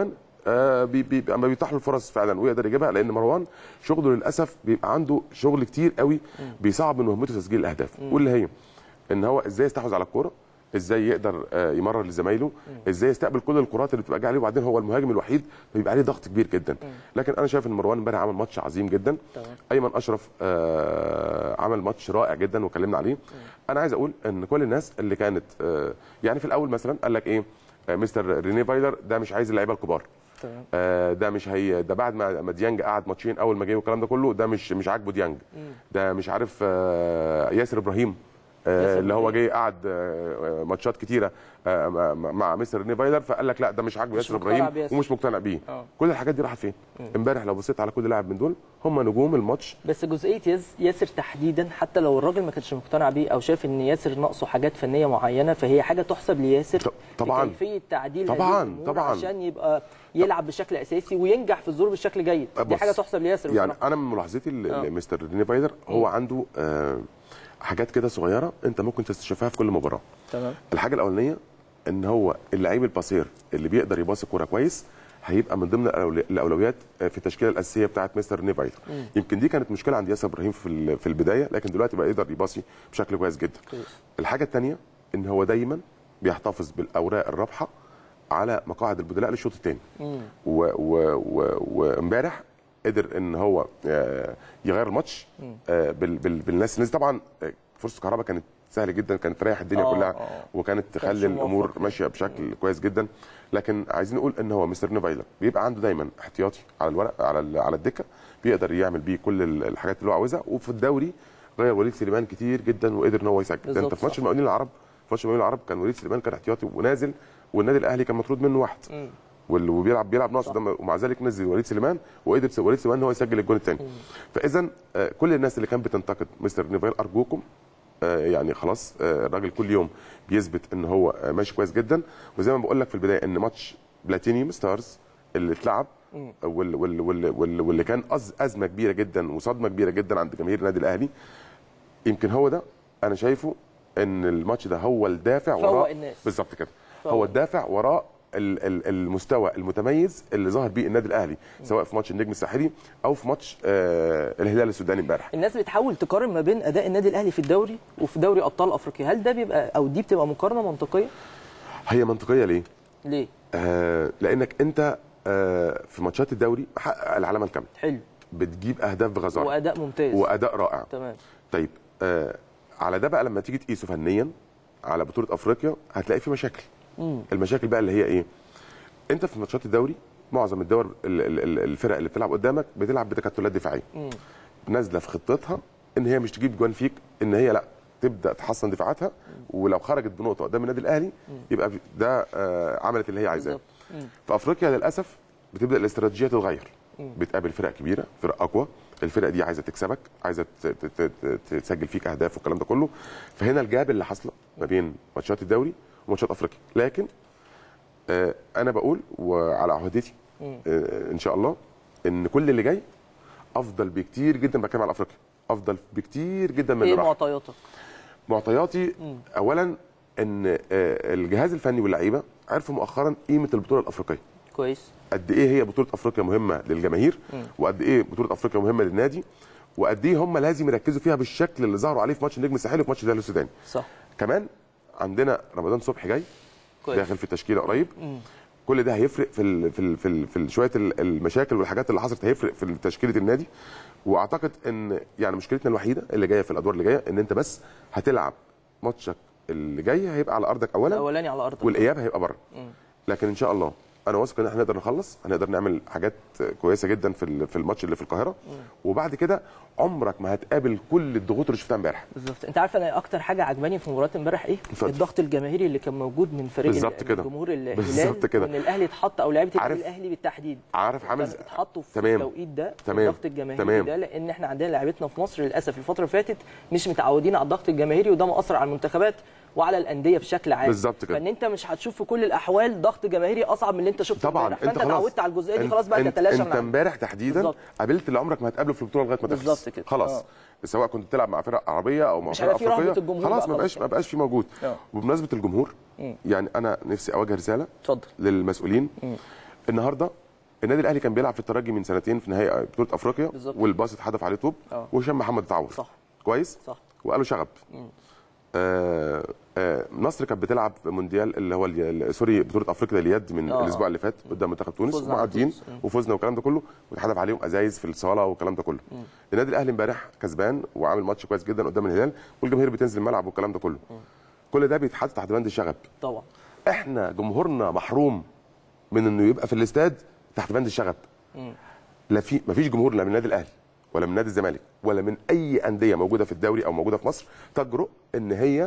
آه بي بي اما بيتاح له الفرص فعلا ويقدر يجيبها، لان مروان شغله للاسف بيبقى عنده شغل كتير قوي بيصعب من مهمته تسجيل الاهداف، واللي هي ان هو ازاي يستحوذ على الكوره، ازاي يقدر يمرر لزمايله، ازاي يستقبل كل الكرات اللي بتبقى جايه عليه، وبعدين هو المهاجم الوحيد بيبقى عليه ضغط كبير جدا. لكن انا شايف ان مروان امبارح عمل ماتش عظيم جدا. ايمن اشرف عمل ماتش رائع جدا وكلمنا عليه. انا عايز اقول ان كل الناس اللي كانت يعني في الاول مثلا قال لك ايه، مستر ريني فايلر ده مش عايز اللعيبه الكبار، ده مش هي، ده بعد ما ديانج قعد ماتشين اول ما جه والكلام ده كله، ده مش مش عاجبه ديانج، ده مش عارف ياسر ابراهيم آه اللي هو جاي قعد آه ماتشات كتيره آه مع مستر ريني فايلر، فقال لك لا ده مش عاجبه ياسر ابراهيم ومش مقتنع بيه. أوه. كل الحاجات دي راحت فين؟ امبارح لو بصيت على كل لاعب من دول هم نجوم الماتش.
بس جزئيه ياسر تحديدا، حتى لو الراجل ما كانش مقتنع بيه او شايف ان ياسر ناقصه حاجات فنيه معينه، فهي حاجه تحسب لياسر
طبعا،
كيفيه تعديل
طبعا طبعا
عشان يبقى يلعب بشكل اساسي وينجح في الظروف بشكل جيد. دي حاجه تحسب لياسر
يعني انا من ملاحظتي لمستر ريني فايلر هو عنده آه حاجات كده صغيره انت ممكن تستشفها في كل مباراه. تمام. الحاجه الاولانيه ان هو اللعيب الباسير اللي بيقدر يباصي الكوره كويس هيبقى من ضمن الاولويات في التشكيله الاساسيه بتاعه مستر ريني فايلر. يمكن دي كانت مشكله عند ياسر ابراهيم في في البدايه، لكن دلوقتي بقى يقدر يباصي بشكل كويس جدا. كويس. الحاجه الثانيه ان هو دايما بيحتفظ بالاوراق الرابحه على مقاعد البدلاء للشوط الثاني. وامبارح قدر ان هو يغير الماتش بالناس الناس. طبعا فرصه كهرباء كانت سهله جدا، كانت تريح الدنيا آه كلها آه. وكانت تخلي الامور ماشيه بشكل مم. كويس جدا. لكن عايزين نقول ان هو مستر ريني فايلر بيبقى عنده دايما احتياطي على الورق على على الدكه بيقدر يعمل بيه كل الحاجات اللي هو عاوزها. وفي الدوري غير وليد سليمان كتير جدا وقدر ان هو يسجل. انت في ماتش المقاولين العرب في ماتش المقاولين العرب كان وليد سليمان كان احتياطي ونازل، والنادي الاهلي كان مطرود منه واحد مم. وبيلعب بيلعب ناقص، ومع ذلك نزل وليد سليمان وقدر وليد سليمان ان هو يسجل الجول الثاني. فاذا كل الناس اللي كانت بتنتقد مستر ريني فايلر ارجوكم يعني خلاص الراجل كل يوم بيثبت ان هو ماشي كويس جدا. وزي ما بقول لك في البدايه ان ماتش بلاتينيوم ستارز اللي اتلعب واللي, واللي, واللي, واللي كان ازمه كبيره جدا وصدمه كبيره جدا عند جماهير النادي الاهلي، يمكن هو ده انا شايفه ان الماتش ده هو الدافع وراء بالظبط كده، هو الدافع وراء المستوى المتميز اللي ظهر بيه النادي الاهلي سواء في ماتش النجم الساحلي او في ماتش آه الهلال السوداني امبارح.
الناس بتحاول تقارن ما بين اداء النادي الاهلي في الدوري وفي دوري ابطال افريقيا، هل ده بيبقى او دي بتبقى مقارنه منطقيه؟
هي منطقيه ليه؟
ليه؟
آه لانك انت آه في ماتشات الدوري محقق العلامه الكامله.
حلو.
بتجيب اهداف بغزاره
واداء ممتاز
واداء رائع.
تمام.
طيب آه على ده بقى لما تيجي تقيسه فنيا على بطوله افريقيا هتلاقي في مشاكل. مم. المشاكل بقى اللي هي ايه؟ انت في ماتشات الدوري معظم الدور الفرق اللي بتلعب قدامك بتلعب بتكتلات دفاعيه نازله في خطتها ان هي مش تجيب جوان فيك، ان هي لا تبدا تحسن دفاعاتها، ولو خرجت بنقطه قدام النادي الاهلي يبقى ده آه عملت اللي هي عايزاه. في افريقيا للاسف بتبدا الاستراتيجيه تتغير، بتقابل فرق كبيره، فرق اقوى، الفرق دي عايزه تكسبك، عايزه تسجل فيك اهداف والكلام ده كله. فهنا الجاب اللي حاصله ما بين ماتشات الدوري وماتشات افريقيا. لكن آه انا بقول وعلى عهدتي آه ان شاء الله ان كل اللي جاي افضل بكتير جدا، بتكلم على افريقيا افضل بكتير جدا من اللي راح.
ايه معطياتك؟
معطياتي مم. اولا ان آه الجهاز الفني واللعيبه عرفوا مؤخرا قيمه البطوله الافريقيه
كويس،
قد ايه هي بطوله افريقيا مهمه للجماهير، مم. وقد ايه بطوله افريقيا مهمه للنادي، وقد ايه هم لازم يركزوا فيها بالشكل اللي ظهروا عليه في ماتش النجم الساحلي وفي ماتش الهلال السوداني.
صح.
كمان عندنا رمضان صبحي جاي كويس. داخل في التشكيله قريب. مم. كل ده هيفرق في ال في ال في, ال في شويه المشاكل والحاجات اللي حصلت، هيفرق في تشكيله النادي. واعتقد ان يعني مشكلتنا الوحيده اللي جايه في الادوار اللي جايه ان انت بس هتلعب ماتشك اللي جاي هيبقى على ارضك اولا،
الاولاني على ارضك
والاياب هيبقى بره. لكن ان شاء الله انا واثق ان احنا نقدر نخلص، هنقدر نعمل حاجات كويسه جدا في في الماتش اللي في القاهره. مم. وبعد كده عمرك ما هتقابل كل الضغوط اللي شفتها امبارح.
بالظبط. انت عارف انا اكتر حاجه عجباني في مباراه امبارح ايه؟ فضل. الضغط الجماهيري اللي كان موجود من فريق الجمهور الهلال،
بالظبط كده،
ان الاهلي اتحط او لعيبه النادي الاهلي بالتحديد
عارف عامل
ازاي اتحطوا في
تمام.
التوقيت ده، في
تمام.
الضغط الجماهيري ده، لان احنا عندنا لعيبتنا في مصر للاسف الفتره اللي فاتت مش متعودين على الضغط الجماهيري، وده مأثر على المنتخبات وعلى الانديه بشكل عام.
بالظبط كده.
فان انت مش هتشوف في كل الاحوال ضغط جماهيري اصعب من اللي انت شفته
طبعا.
فانت اتعودت على الجزئيه دي خلاص بقى تتلاشى معاك.
انت امبارح تحديدا قابلت اللي عمرك ما هتقابله في البطوله لغايه ما تخلص.
بالظبط كده.
خلاص آه. سواء كنت بتلعب مع فرق عربيه او مع فرق افريقيه خلاص ما بقاش ما بقاش في موجود. أوه. وبمناسبه الجمهور، مم. يعني انا نفسي اوجه رساله
اتفضل
للمسؤولين. مم. النهارده النادي الاهلي كان بيلعب في الترجي من سنتين في نهائي بطوله افريقيا
بالظبط.
والباص اتحدف عليه طوب وهشام محمد اتعور.
صح
كويس.
صح.
وقالوا شغب. آه آه مصر كانت بتلعب مونديال اللي هو سوري بطوله افريقيا لليد من آه. الاسبوع اللي فات قدام منتخب تونس ومعديين وفزنا والكلام ده كله واتحدف عليهم ازايز في الصاله والكلام ده كله. م. النادي الاهلي امبارح كسبان وعامل ماتش كويس جدا قدام الهلال والجماهير بتنزل الملعب والكلام ده كله. م. كل ده بيتحط تحت بند الشغب.
طبعا
احنا جمهورنا محروم من انه يبقى في الاستاد تحت بند الشغب. م. لا في مفيش جمهور لا من النادي الاهلي ولا من نادي الزمالك ولا من اي انديه موجوده في الدوري او موجوده في مصر تجرؤ ان هي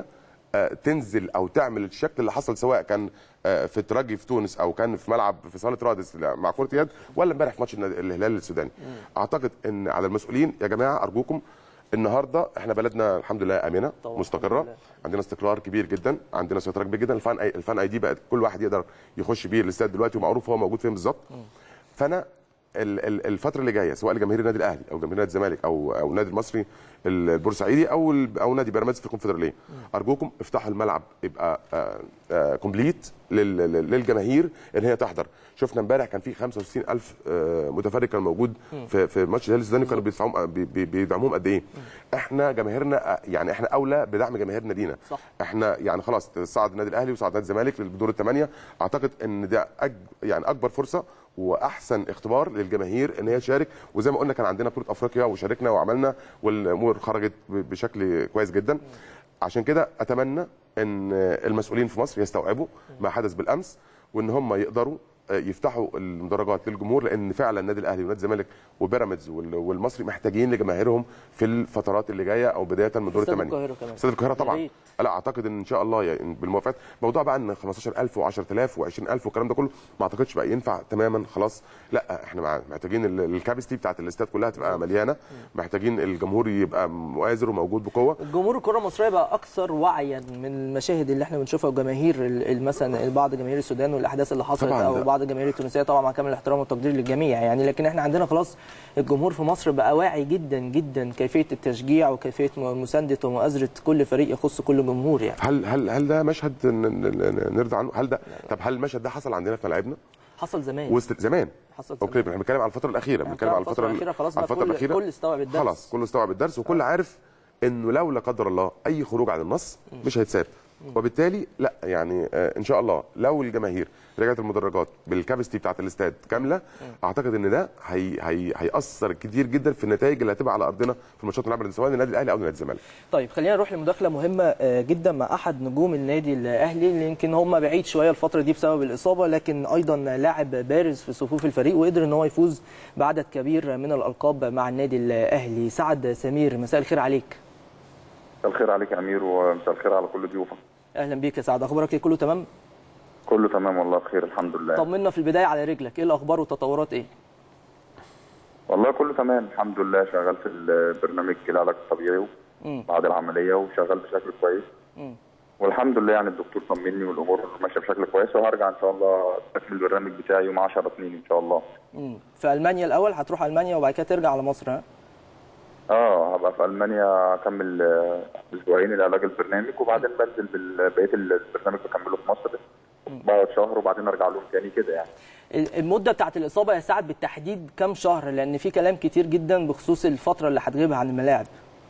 تنزل او تعمل الشكل اللي حصل سواء كان في الترجي في تونس او كان في ملعب في صاله رادس مع كره يد ولا امبارح في ماتش الهلال السوداني. اعتقد ان على المسؤولين يا جماعه ارجوكم النهارده احنا بلدنا الحمد لله امنه مستقره، عندنا استقرار كبير جدا، عندنا سيطره كبيره جدا، الفان اي الفان اي دي بقت كل واحد يقدر يخش بيه الاستاد دلوقتي ومعروف هو موجود فين بالظبط. فانا الفتره اللي جايه سواء لجماهير النادي الاهلي او جماهير نادي الزمالك او او النادي المصري البورسعيدي او او نادي بيراميدز في الكونفدراليه، ارجوكم افتحوا الملعب يبقى آآ آآ كومبليت للجماهير ان هي تحضر. شفنا امبارح كان في خمسة وستين ألف متفرج كان موجود في في ماتش الهلال السوداني كانوا بيدفعوهم بيدعموهم قد ايه. احنا جماهيرنا يعني احنا اولى بدعم جماهير نادينا. احنا يعني خلاص صعد النادي الاهلي وصعد نادي الزمالك للدور الثمانيه، اعتقد ان ده أج يعني اكبر فرصه واحسن اختبار للجماهير ان هي تشارك. وزي ما قلنا كان عندنا بطوله افريقيا وشاركنا وعملنا والامور خرجت بشكل كويس جدا. عشان كده اتمنى ان المسؤولين في مصر يستوعبوا ما حدث بالامس وان هم يقدروا يفتحوا المدرجات للجمهور، لان فعلا النادي الاهلي والنادي الزمالك وبيراميدز والمصري محتاجين لجماهيرهم في الفترات اللي جايه او بدايه من دور الثمانيه. استاد القاهره طبعا. لا اعتقد ان شاء الله يعني بالموافقات موضوع بقى ان خمستاشر ألف وعشرة آلاف وعشرين ألف والكلام ده كله ما اعتقدش بقى ينفع تماما خلاص. لا احنا محتاجين الكابستي بتاعت الاستاد كلها تبقى مليانه، محتاجين الجمهور يبقى مؤازر وموجود بقوه.
الجمهور الكره المصريه بقى اكثر وعيا من المشاهد اللي احنا بنشوفها وجماهير مثلا بعض جماهير السودان والاحداث اللي حصلت او بعض الجماهير التونسيه طبعا مع كامل الاحترام والتقدير للجميع يعني، لكن احنا عندنا خلاص الجمهور في مصر بقى واعي جدا جدا كيفيه التشجيع وكيفيه مسانده ومؤازره كل فريق يخص كل جمهور يعني.
هل هل هل ده مشهد نرضى عنه؟ هل ده طب هل المشهد ده حصل عندنا في ملاعبنا؟
حصل زمان
وسط زمان
حصل
اوكي احنا بنتكلم على الفتره الاخيره بنتكلم على الفتره
الاخيره خلاص
على الفتره الاخيره
كل استوعب الدرس
خلاص كله استوعب الدرس وكل عارف انه لو لا قدر الله اي خروج عن النص مش هيتساب. وبالتالي لا يعني ان شاء الله لو الجماهير رجعت المدرجات بالكابستي بتاعت الاستاد كامله اعتقد ان ده هي هي هيأثر كتير جدا في النتائج اللي هتبقى على ارضنا في الماتشات اللي سواء النادي الاهلي او نادي الزمالك.
طيب خلينا نروح لمداخله مهمه جدا مع احد نجوم النادي الاهلي اللي يمكن هم بعيد شويه الفتره دي بسبب الاصابه، لكن ايضا لاعب بارز في صفوف الفريق وقدر ان هو يفوز بعدد كبير من الالقاب مع النادي الاهلي. سعد سمير مساء الخير عليك.
مساء الخير عليك يا امير ومساء الخير على كل ضيوفك.
اهلا بيك يا سعد، اخبارك ايه؟ كله تمام؟
كله تمام والله بخير الحمد لله.
طمنا في البدايه على رجلك، ايه الاخبار والتطورات ايه؟
والله كله تمام الحمد لله، شغال في البرنامج العلاج الطبيعي بعد العمليه وشغال بشكل كويس. م. والحمد لله يعني الدكتور طمني والامور ماشيه بشكل كويس وهرجع ان شاء الله اكمل البرنامج بتاعي يوم عشرة اتنين ان شاء الله.
امم في المانيا الاول هتروح المانيا وبعد كده ترجع على مصر ها؟
اه هبقى في المانيا اكمل اسبوعين العلاج البرنامج وبعدين بنزل بقيه البرنامج بكمله في مصر بقعد شهر وبعدين ارجع لهم تاني كده يعني.
المده بتاعت الاصابه يا سعد بالتحديد كام شهر؟ لان في كلام كتير جدا بخصوص الفتره اللي هتغيبها عن الملاعب.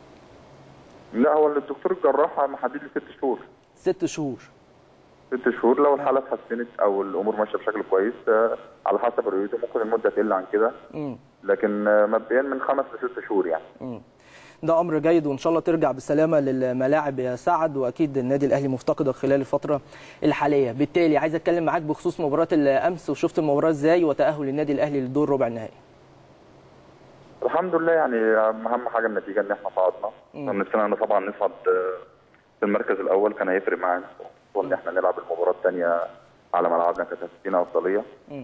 لا هو الدكتور الجراح محدد لي ست شهور.
ست شهور.
ست شهور لو الحاله اتحسنت او الامور ماشيه بشكل كويس على حسب رؤيته ممكن المده تقل عن كده. لكن مبدئيا من خمس لست شهور يعني.
مم. ده امر جيد وان شاء الله ترجع بالسلامه للملاعب يا سعد، واكيد النادي الاهلي مفتقدك خلال الفتره الحاليه. بالتالي عايز اتكلم معاك بخصوص مباراه الامس، وشفت المباراه ازاي وتاهل النادي الاهلي للدور ربع النهائي؟
الحمد لله يعني اهم حاجه النتيجه ان احنا صعدنا، نفسنا طبعا نصعد في المركز الاول كان هيفرق معانا وان احنا نلعب المباراه الثانيه على ملعبنا كانت هتدينا افضليه.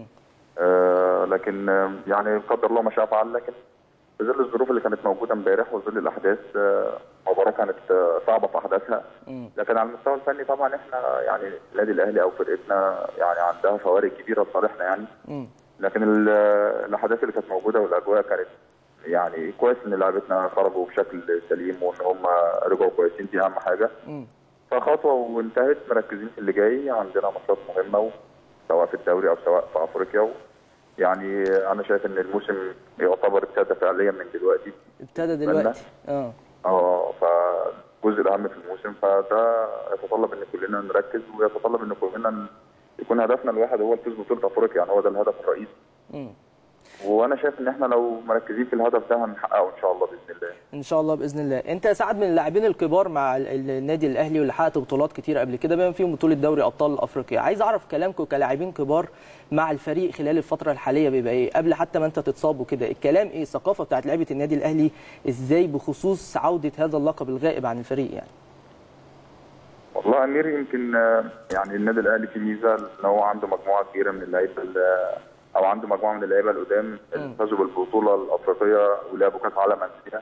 آه لكن يعني قدر الله ما شاء فعل، لكن في ظل الظروف اللي كانت موجوده امبارح وظل الاحداث المباراه كانت صعبه في احداثها، لكن على المستوى الفني طبعا احنا يعني النادي الاهلي او فرقتنا يعني عندها فوارق كبيره لصالحنا يعني. لكن الاحداث اللي كانت موجوده والاجواء كانت يعني كويس ان لعيبتنا خرجوا بشكل سليم وان هم رجعوا كويسين، دي اهم حاجه. فخطوه وانتهت، مركزين في اللي جاي، عندنا ماتشات مهمه سواء في الدوري او سواء في افريقيا يعني انا شايف ان الموسم يعتبر ابتدى فعليا من دلوقتي.
ابتدى دلوقتي اه
اه فالجزء الاهم في الموسم، فده يتطلب ان كلنا نركز، ويتطلب ان كلنا يكون هدفنا الواحد هو الفوز ببطوله افريقيا، يعني هو ده الهدف الرئيسي. امم وانا شايف ان احنا لو مركزين في الهدف ده هنحققه ان شاء الله باذن الله.
ان شاء الله باذن الله. انت يا سعد من اللاعبين الكبار مع النادي الاهلي واللي حققت بطولات كتير قبل كده بما فيهم بطوله دوري ابطال افريقيا، عايز اعرف كلامكم كلاعبين كبار مع الفريق خلال الفتره الحاليه بيبقى ايه قبل حتى ما انت تتصاب وكده، الكلام ايه الثقافه بتاعت لعيبه النادي الاهلي ازاي بخصوص عوده هذا اللقب الغائب عن الفريق يعني؟
والله يا امير يمكن يعني النادي الاهلي فيه ميزه ان هو عنده مجموعه كبيره من اللعيبه او عنده مجموعه من اللعيبه القدام اللي فازوا بالبطوله الافريقيه ولعبوا كاس عالم انديه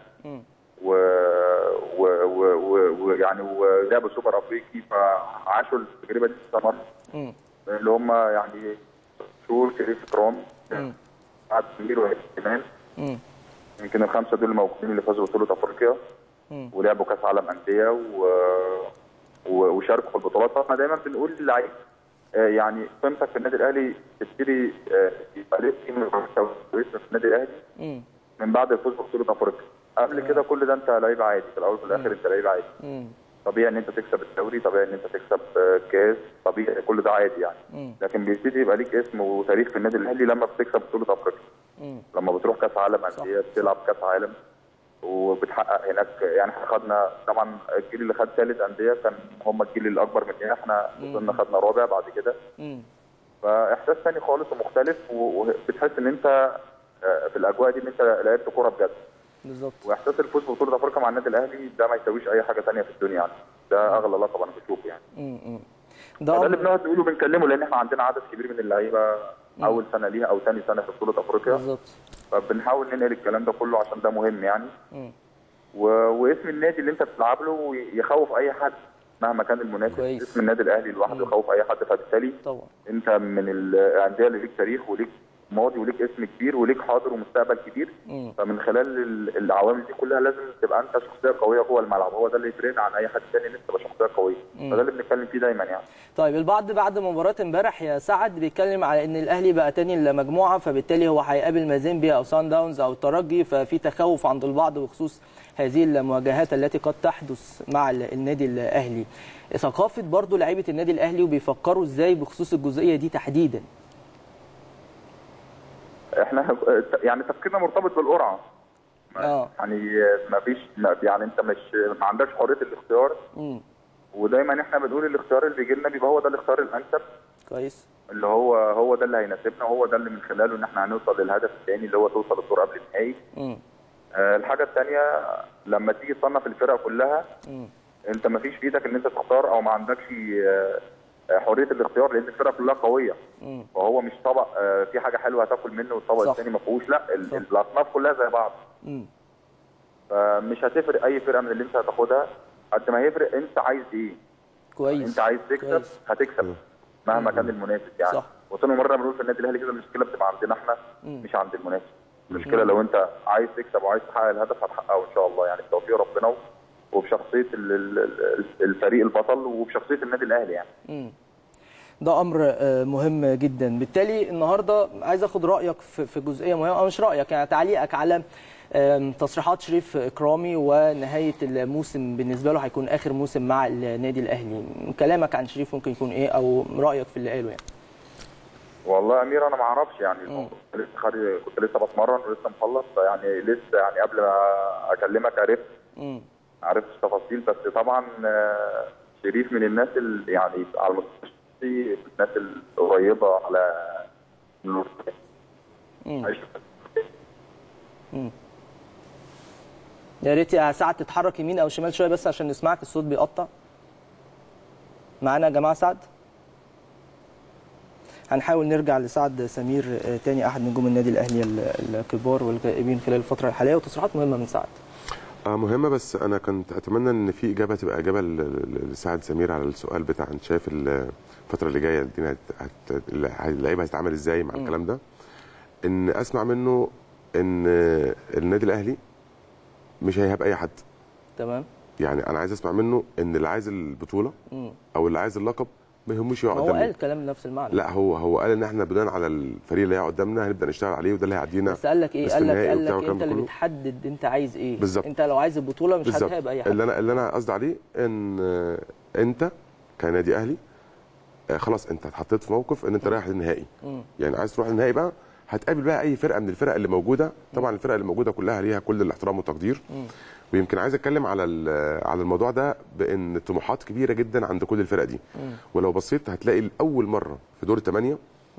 ويعني ولعبوا سوبر افريقي، فعاشوا التجربه دي استمر اللي هم يعني شهور شريف ترام قعد كبير واهتمام. يمكن الخمسه دول الموجودين اللي فازوا ببطوله افريقيا ولعبوا كاس عالم انديه و... وشاركوا في البطولات. فاحنا دايما بنقول للعيب يعني قيمتك في النادي الاهلي تبتدي يبقى ليك قيمه كويسه في النادي الاهلي من بعد الفوز ببطوله افريقيا. قبل كده كل ده انت لعيب عادي، في الاول وفي الاخر انت لعيب عادي. طبيعي ان انت تكسب الدوري، طبيعي ان انت تكسب كاس، طبيعي كل ده عادي يعني. لكن بيبتدي يبقى ليك اسم وتاريخ في النادي الاهلي لما بتكسب بطوله افريقيا، لما بتروح كاس عالم انديه، بتلعب كاس عالم وبتحقق هناك. يعني احنا خدنا طبعا الجيل اللي خد ثالث انديه كان هم الجيل الاكبر مننا، احنا وصلنا خدنا رابع بعد كده. فاحساس ثاني خالص ومختلف، وبتحس ان انت في الاجواء دي ان انت لعبت كوره بجد.
بالظبط.
واحساس الفوز ببطوله افريقيا مع النادي الاهلي ده ما يساويش اي حاجه ثانيه في الدنيا يعني. ده اغلى لقب انا بشوفه يعني. امم ده, ده اللي بنقعد نقوله بنكلمه، لان احنا عندنا عدد كبير من اللعيبه اول سنه ليها او ثاني سنه في بطوله افريقيا.
بالظبط.
فبنحاول ننقل الكلام ده كله عشان ده مهم يعني. امم و... واسم النادي اللي انت بتلعب له يخوف اي حد مهما كان المنافس. كويس. اسم النادي الاهلي لوحده يخوف اي حد، فبالتالي طبعا انت من الانديه اللي ليك تاريخ وليك ماضي وليك اسم كبير وليك حاضر ومستقبل كبير. مم. فمن خلال العوامل دي كلها لازم تبقى انت شخصيه قويه جوه الملعب، هو ده اللي يفرقنا عن اي حد ثاني ان انت تبقى شخصيه قويه. مم. فده اللي بنتكلم فيه دايما يعني.
طيب البعض بعد مباراه امبارح يا سعد بيتكلم على ان الاهلي بقى تاني المجموعه، فبالتالي هو هيقابل مازيمبيا او سان داونز او الترجي، ففي تخوف عند البعض بخصوص هذه المواجهات التي قد تحدث مع النادي الاهلي. ثقافه برضو لعيبه النادي الاهلي وبيفكروا ازاي بخصوص الجزئيه دي تحديدا؟
احنا يعني تفكيرنا مرتبط بالقرعه. اه يعني ما فيش يعني انت مش ما عندكش حريه الاختيار. امم ودايما احنا بنقول الاختيار اللي بيجي لنا بيبقى هو ده الاختيار الانسب.
كويس. اللي
هو هو ده اللي هيناسبنا، وهو ده اللي من خلاله ان احنا هنوصل للهدف الثاني اللي هو توصل الدور قبل النهائي. امم آه الحاجه الثانيه لما تيجي تصنف الفرق كلها، امم انت ما فيش في ايدك ان انت تختار او ما عندكش آه حريه الاختيار، لان الفرقه كلها قويه. مم. وهو مش طبق آه في حاجه حلوه هتاكل منه والطبق الثاني ما فيهوش، لا الاصناف كلها زي بعض. مم. فمش هتفرق اي فرقه من اللي انت هتاخدها قد ما هيفرق انت عايز ايه.
كويس.
انت عايز تكسب كويس. هتكسب مهما مم. كان المنافس يعني. صح. وصلنا مره بنقول في النادي الاهلي كده المشكله بتبقى عندنا احنا مم. مش عند المنافس. المشكله مم. لو انت عايز تكسب وعايز تحقق الهدف هتحققه ان شاء الله يعني بتوفيق ربنا وبشخصيه الفريق البطل وبشخصيه النادي الاهلي يعني. مم.
ده امر مهم جدا. بالتالي النهارده عايز اخد رايك في جزئيه مهمه او مش رايك يعني تعليقك على تصريحات شريف اكرامي ونهايه الموسم بالنسبه له هيكون اخر موسم مع النادي الاهلي. كلامك عن شريف ممكن يكون ايه او رايك في اللي قاله يعني؟
والله يا امير انا ما اعرفش يعني لسه كنت لسه بتمرن ولسه مخلص يعني لسه يعني قبل ما اكلمك عرفت ما عرفتش تفاصيل. بس طبعا شريف من الناس اللي يعني على المستوى الناس القريبه على النور.
يا ريت يا سعد تتحرك يمين او شمال شويه بس عشان نسمعك، الصوت بيقطع. معانا يا جماعه سعد؟ هنحاول نرجع لسعد سمير تاني احد نجوم النادي الاهلي الكبار والغائبين خلال الفتره الحاليه، وتصريحات مهمه من سعد.
اه مهمه، بس انا كنت اتمنى ان في اجابه تبقى اجابه لسعد سمير على السؤال بتاع انت شايف الفتره اللي جايه الدنيا اللعيبه هتتعامل ازاي مع م. الكلام ده. ان اسمع منه ان النادي الاهلي مش هيهاب اي حد.
تمام.
يعني انا عايز اسمع منه ان اللي عايز البطوله م. او اللي عايز اللقب ما يهموش يقعد
هو
قدامنا.
قال كلام نفس المعنى.
لا هو هو قال ان احنا بناء على الفريق اللي هيقعد قدامنا هنبدا نشتغل عليه وده اللي هيعدينا.
بس قال لك ايه؟ قال لك قال لك انت اللي
كله.
بتحدد انت عايز ايه.
بالزبط.
انت لو عايز البطوله مش
بالزبط.
هتهاب اي حاجه.
اللي انا اللي انا قصدي عليه ان انت كنادي اهلي خلاص انت اتحطيت في موقف ان انت رايح للنهائي. يعني عايز تروح للنهائي بقى هتقابل بقى اي فرقه من الفرق اللي موجوده. طبعا الفرق اللي موجوده كلها ليها كل الاحترام والتقدير. م. ويمكن عايز اتكلم على على الموضوع ده بان الطموحات كبيره جدا عند كل الفرق دي. م. ولو بصيت هتلاقي لاول مره في دور الثمانيه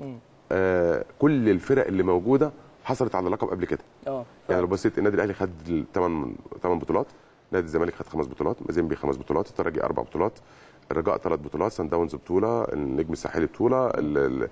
آه كل الفرق اللي موجوده حصلت على لقب قبل كده. اه يعني لو بصيت النادي الاهلي خد ثمان ثمان بطولات، نادي الزمالك خد خمس بطولات، مازيمبي خمس بطولات، الترجي اربع بطولات، الرجاء ثلاث بطولات، سان داونز بطوله، النجم الساحلي بطوله، ال ال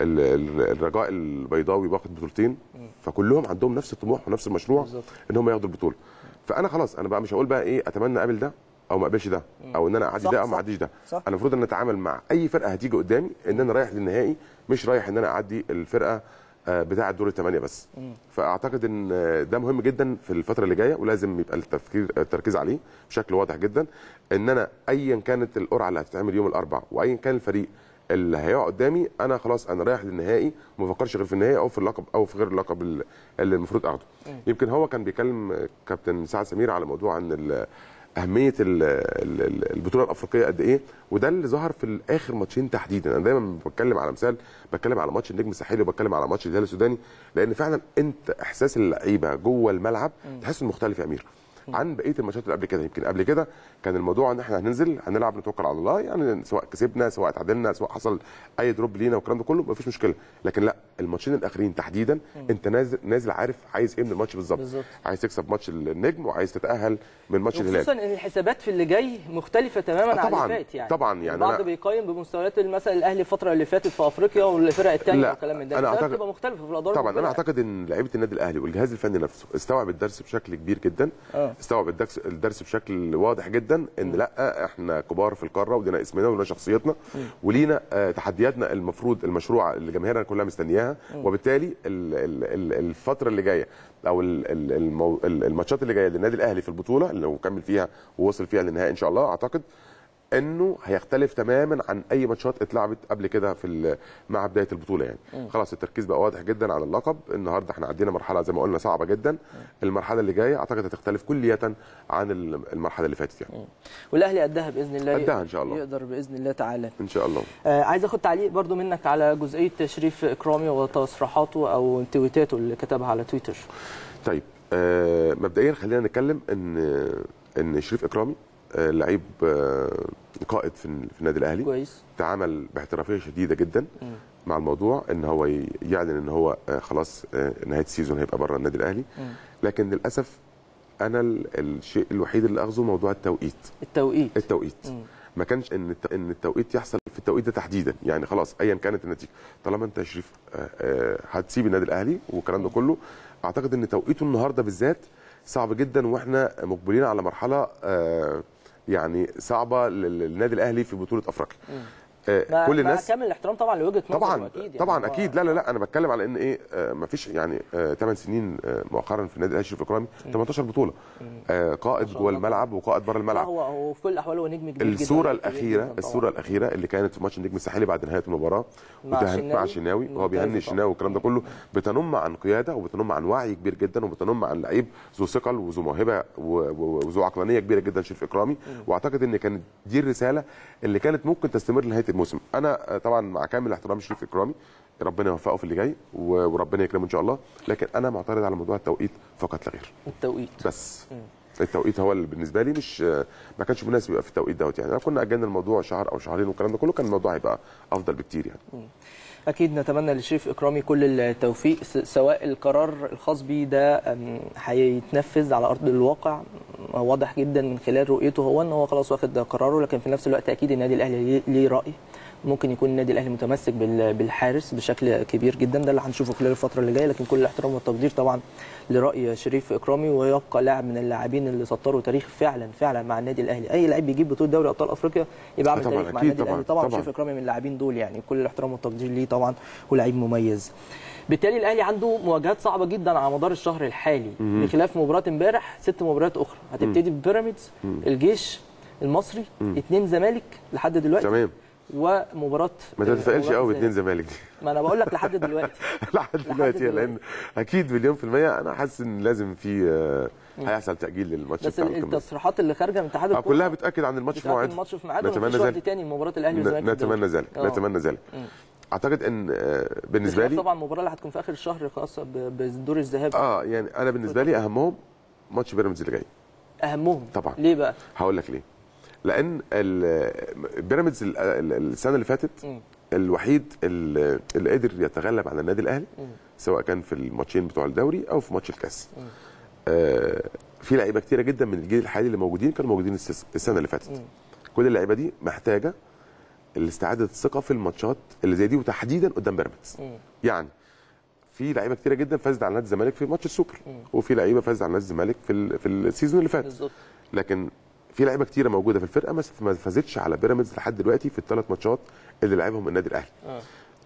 ال الرجاء البيضاوي واخد بطولتين. فكلهم عندهم نفس الطموح ونفس المشروع بالزبط. ان هم ياخدوا البطوله. فانا خلاص انا بقى مش هقول بقى ايه اتمنى اقابل ده او ما اقابلش ده او ان انا اعدي ده او ما اعديش ده. صح. انا المفروض ان اتعامل مع اي فرقه هتيجي قدامي ان انا رايح للنهائي، مش رايح ان انا اعدي الفرقه بتاعه دور الثمانيه بس. م. فاعتقد ان ده مهم جدا في الفتره اللي جايه ولازم يبقى التفكير التركيز عليه بشكل واضح جدا ان انا ايا كانت القرعه اللي هتتعمل يوم الاربعاء وايا كان الفريق اللي هيقعد قدامي انا خلاص انا رايح للنهائي وما بفكرش غير في النهائي او في اللقب او في غير اللقب اللي المفروض اخده. م. يمكن هو كان بيكلم كابتن سعد سمير على موضوع ان اهميه البطوله الافريقيه قد ايه، وده اللي ظهر في الاخر ماتشين تحديدا. انا دايما بتكلم على مثال بتكلم على ماتش النجم الساحلي وبتكلم على ماتش الهلال السوداني لان فعلا انت احساس اللعيبه جوه الملعب تحس انه مختلف يا امير عن بقيه الماتشات اللي قبل كده. يمكن قبل كده كان الموضوع ان احنا هننزل هنلعب نتوكل على الله، يعني سواء كسبنا سواء تعادلنا سواء حصل اي دروب لينا والكلام ده كله مفيش مشكله. لكن لا الماتشين الاخرين تحديدا م. انت نازل نازل عارف عايز ايه من الماتش بالظبط. عايز تكسب ماتش النجم وعايز تتاهل من ماتش الهلال،
خصوصا ان الحسابات في اللي جاي مختلفه تماما عن اللي فات. يعني
طبعا يعني
البعض بيقيم بمستويات مثلا الاهلي الفتره اللي فاتت في افريقيا والفرق الثانيه والكلام من ده.
انا اعتقد
بتبقى مختلفه في الادوار
طبعا. انا اعتقد ان لعيبه النادي الاهلي والجهاز الفني نفسه استوعب الدرس بشكل كبير جدا. أوه. استوعب الدرس الدرس بشكل واضح جدا ان م. لا احنا كبار في القاره ولينا اسمنا ولينا شخصيتنا م. ولينا آه تحدياتنا المفروض المشروع اللي جماهيرنا كلها مستنياها. م. وبالتالي الفتره اللي جايه او الماتشات اللي جايه للنادي الاهلي في البطوله اللي هو كمل فيها ووصل فيها للنهائي ان شاء الله اعتقد انه هيختلف تماما عن اي ماتشات اتلعبت قبل كده في مع بدايه البطوله. يعني م. خلاص التركيز بقى واضح جدا على اللقب. النهارده احنا عدينا مرحله زي ما قلنا صعبه جدا. م. المرحله اللي جايه اعتقد هتختلف كليا عن المرحله اللي فاتت يعني. م.
والاهلي قدها باذن الله.
قدها ان شاء الله.
يقدر باذن الله تعالى
ان شاء الله.
آه عايز اخد تعليق برضو منك على جزئيه شريف اكرامي وتصريحاته او تويتاته اللي كتبها على تويتر.
طيب آه مبدئيا خلينا نتكلم ان ان شريف اكرامي آه لعيب آه قائد في النادي الاهلي
كويس.
تعامل باحترافيه شديده جدا م. مع الموضوع ان هو يعلن ان هو آه خلاص آه نهايه السيزون هيبقى بره النادي الاهلي. م. لكن للاسف انا الشيء الوحيد اللي اخذه موضوع التوقيت
التوقيت
التوقيت م. ما كانش ان ان التوقيت يحصل في التوقيت ده تحديدا. يعني خلاص ايا كانت النتيجه طالما انت يا شريف آه آه هتسيب النادي الاهلي والكلام ده كله اعتقد ان توقيته النهارده بالذات صعب جدا واحنا مقبلين على مرحله آه يعني صعبه للنادي الاهلي في بطوله افريقيا.
آه كل الناس كامل الاحترام طبعا لوجهه نظره
طبعا
اكيد يعني
طبعا اكيد. لا لا لا انا بتكلم على ان ايه آه ما فيش يعني ثمان آه سنين آه مؤخرا في النادي الاهلي شريف اكرامي ثمانية عشر بطوله آه قائد جوه الملعب وقائد بره الملعب.
هو هو في كل الاحوال هو نجم كبير جدا.
الصوره الاخيره الصوره الاخيره اللي كانت في ماتش النجم الساحلي بعد نهايه المباراه مع الشناوي وهو بيهني الشناوي والكلام ده كله بتنم عن قياده وبتنم عن وعي كبير جدا وبتنم عن لعيب ذو ثقل وذو موهبه وذو عقلانيه كبيره جدا شريف اكرامي. واعتقد ان كانت دي الرساله اللي كانت ممكن تستمر لنهايه الموسم. انا طبعا مع كامل احترام شريف اكرامي ربنا يوفقه في اللي جاي وربنا يكرمه ان شاء الله. لكن انا معترض على موضوع التوقيت فقط لا غير.
التوقيت
بس م. التوقيت هو اللي بالنسبه لي مش ما كانش مناسب يبقى في التوقيت دوت. يعني لو كنا اجلنا الموضوع شهر او شهرين والكلام ده كله كان الموضوع هيبقى افضل بكتير يعني. م.
اكيد نتمنى لشريف اكرامي كل التوفيق سواء القرار الخاص بيه ده هيتنفذ على ارض الواقع واضح جدا من خلال رؤيته هو ان هو خلاص واخد قراره. لكن في نفس الوقت اكيد النادي الاهلي ليه راي ممكن يكون النادي الاهلي متمسك بالحارس بشكل كبير جدا. ده اللي هنشوفه خلال الفتره اللي جايه. لكن كل الاحترام والتقدير طبعا لراي شريف اكرامي ويبقى لاعب من اللاعبين اللي سطروا تاريخ فعلا فعلا مع النادي الاهلي. اي لاعب بيجيب بطوله دوري ابطال افريقيا يبقى عامل تاريخ مع النادي الاهلي. طبعا, طبعا شريف اكرامي من اللاعبين دول يعني كل الاحترام والتقدير ليه طبعا ولاعيب مميز. بالتالي الاهلي عنده مواجهات صعبه جدا على مدار الشهر الحالي بخلاف مباراه امبارح ست مباريات اخرى هتبتدي ببيراميدز الجيش المصري اثنين زمالك لحد دلوقتي
تمام
ومباراه
ما تتفائلش قوي باثنين زمالك دي.
ما انا بقول لك لحد دلوقتي
لحد دلوقتي لان اكيد مليون في الميه انا حاسس ان لازم في هيحصل تاجيل للماتش
بتاع القمه. بس التصريحات اللي خارجه من اتحاد الكوره
كلها بتاكد عن الماتش في موعد،
الماتش في ميعاده ومفيش وقت تاني لمباراه الاهلي والزمالك.
نتمنى ذلك نتمنى ذلك. اعتقد ان بالنسبه لي
طبعا المباراه اللي هتكون في اخر الشهر خاصه بدور الذهاب.
اه يعني انا بالنسبه لي اهمهم ماتش بيراميدز اللي جاي.
اهمهم
طبعا.
ليه بقى؟
هقول لك ليه. لان بيراميدز السنه اللي فاتت م. الوحيد اللي, اللي قدر يتغلب على النادي الاهلي م. سواء كان في الماتشين بتوع الدوري او في ماتش الكاس. آه في لعيبه كتيره جدا من الجيل الحالي اللي موجودين كانوا موجودين السنه اللي فاتت. م. كل اللعيبه دي محتاجه الاستعاده الثقه في الماتشات اللي زي دي وتحديدا قدام بيراميدز. يعني في لعيبه كتيره جدا فازت على نادي الزمالك في ماتش السوبر م. وفي لعيبه فازت على نادي الزمالك في في السيزون اللي فات بالظبط. لكن في لعيبه كتيره موجوده في الفرقه ما فازتش على بيراميدز لحد دلوقتي في الثلاث ماتشات اللي لعبهم النادي الاهلي. اه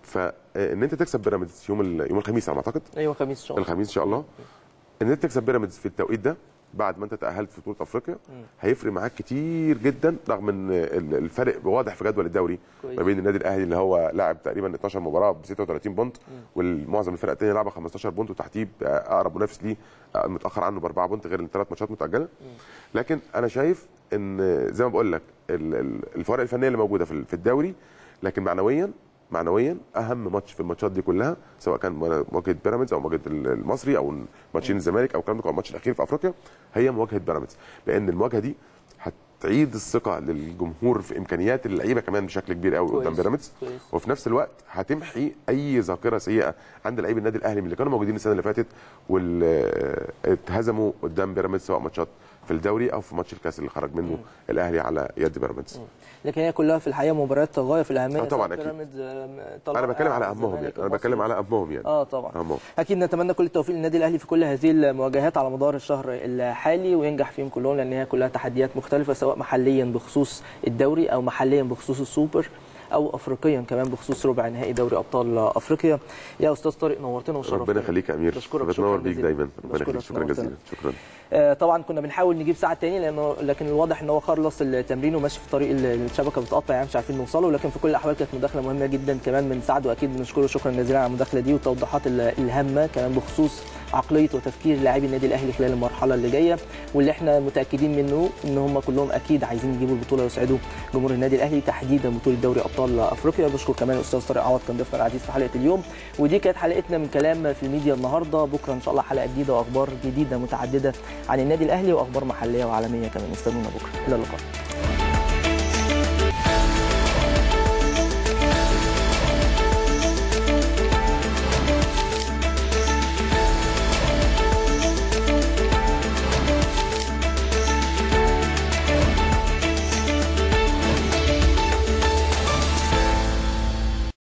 فان انت تكسب بيراميدز يوم يوم الخميس على ما اعتقد.
ايوه الخميس ان شاء الله.
الخميس ان شاء الله. ان انت تكسب بيراميدز في التوقيت ده بعد ما انت تاهلت في بطوله افريقيا م. هيفرق معاك كتير جدا رغم ان الفرق واضح في جدول الدوري ما بين النادي الاهلي اللي هو لاعب تقريبا اتناشر مباراه ب ستة وتلاتين بونت والمعظم الفرق الثانيه لعبه خمستاشر بونت وتحتيه اقرب منافس ليه متاخر عنه باربعه بونت غير الثلاث ماتشات متاجله. لكن انا شايف ان زي ما بقول لك الفوارق الفنيه اللي موجوده في الدوري لكن معنويا معنويا اهم ماتش في الماتشات دي كلها سواء كان مواجهه بيراميدز او مواجهه المصري او ماتشين الزمالك او الكلام ده او الماتش الاخير في افريقيا هي مواجهه بيراميدز لان المواجهه دي هتعيد الثقه للجمهور في امكانيات اللعيبه كمان بشكل كبير قوي قدام بيراميدز وفي نفس الوقت هتمحي اي ذاكره سيئه عند لعيبه النادي الاهلي من اللي كانوا موجودين السنه اللي فاتت واللي اتهزموا قدام بيراميدز سواء ماتشات في الدوري او في ماتش الكاس اللي خرج منه م. الاهلي على يد بيراميدز.
لكن هي كلها في الحقيقه مباريات غايه في الاهميه.
طبعا اكيد. انا بتكلم على اهمهم يعني انا بتكلم على اهمهم يعني.
اه طبعا.
أهمهم.
اكيد نتمنى كل التوفيق للنادي الاهلي في كل هذه المواجهات على مدار الشهر الحالي وينجح فيهم كلهم لان هي كلها تحديات مختلفه سواء محليا بخصوص الدوري او محليا بخصوص السوبر او افريقيا كمان بخصوص ربع نهائي دوري ابطال افريقيا. يا استاذ طارق نورتنا وشرفتنا.
ربنا يخليك يا امير. بتنور بيك دايما. ربنا يخليك. شكرا جزيلا. شكرا.
آه طبعا كنا بنحاول نجيب ساعه تاني لانه لكن الواضح ان هو خلص التمرين وماشي في طريق الشبكه بتقطع يعني مش عارفين نوصله لكن في كل الاحوال كانت مداخله مهمه جدا كمان من سعد واكيد بنشكره شكرا جزيلا على المداخله دي والتوضيحات الهامه كمان بخصوص عقليه وتفكير لاعبي النادي الاهلي خلال المرحله اللي جايه واللي احنا متاكدين منه ان هم كلهم اكيد عايزين يجيبوا البطوله ويسعدوا جمهور النادي الاهلي تحديدا بطوله دوري ابطال افريقيا. بشكر كمان الاستاذ طارق عوض كان ضيفنا العزيز في حلقه اليوم ودي كانت حلقتنا من كلام في الميديا النهارده. بكره ان شاء الله حلقه جديده واخبار جديده متعدده عن النادي الاهلي واخبار محليه وعالميه كمان. استنونا بكره. الى اللقاء.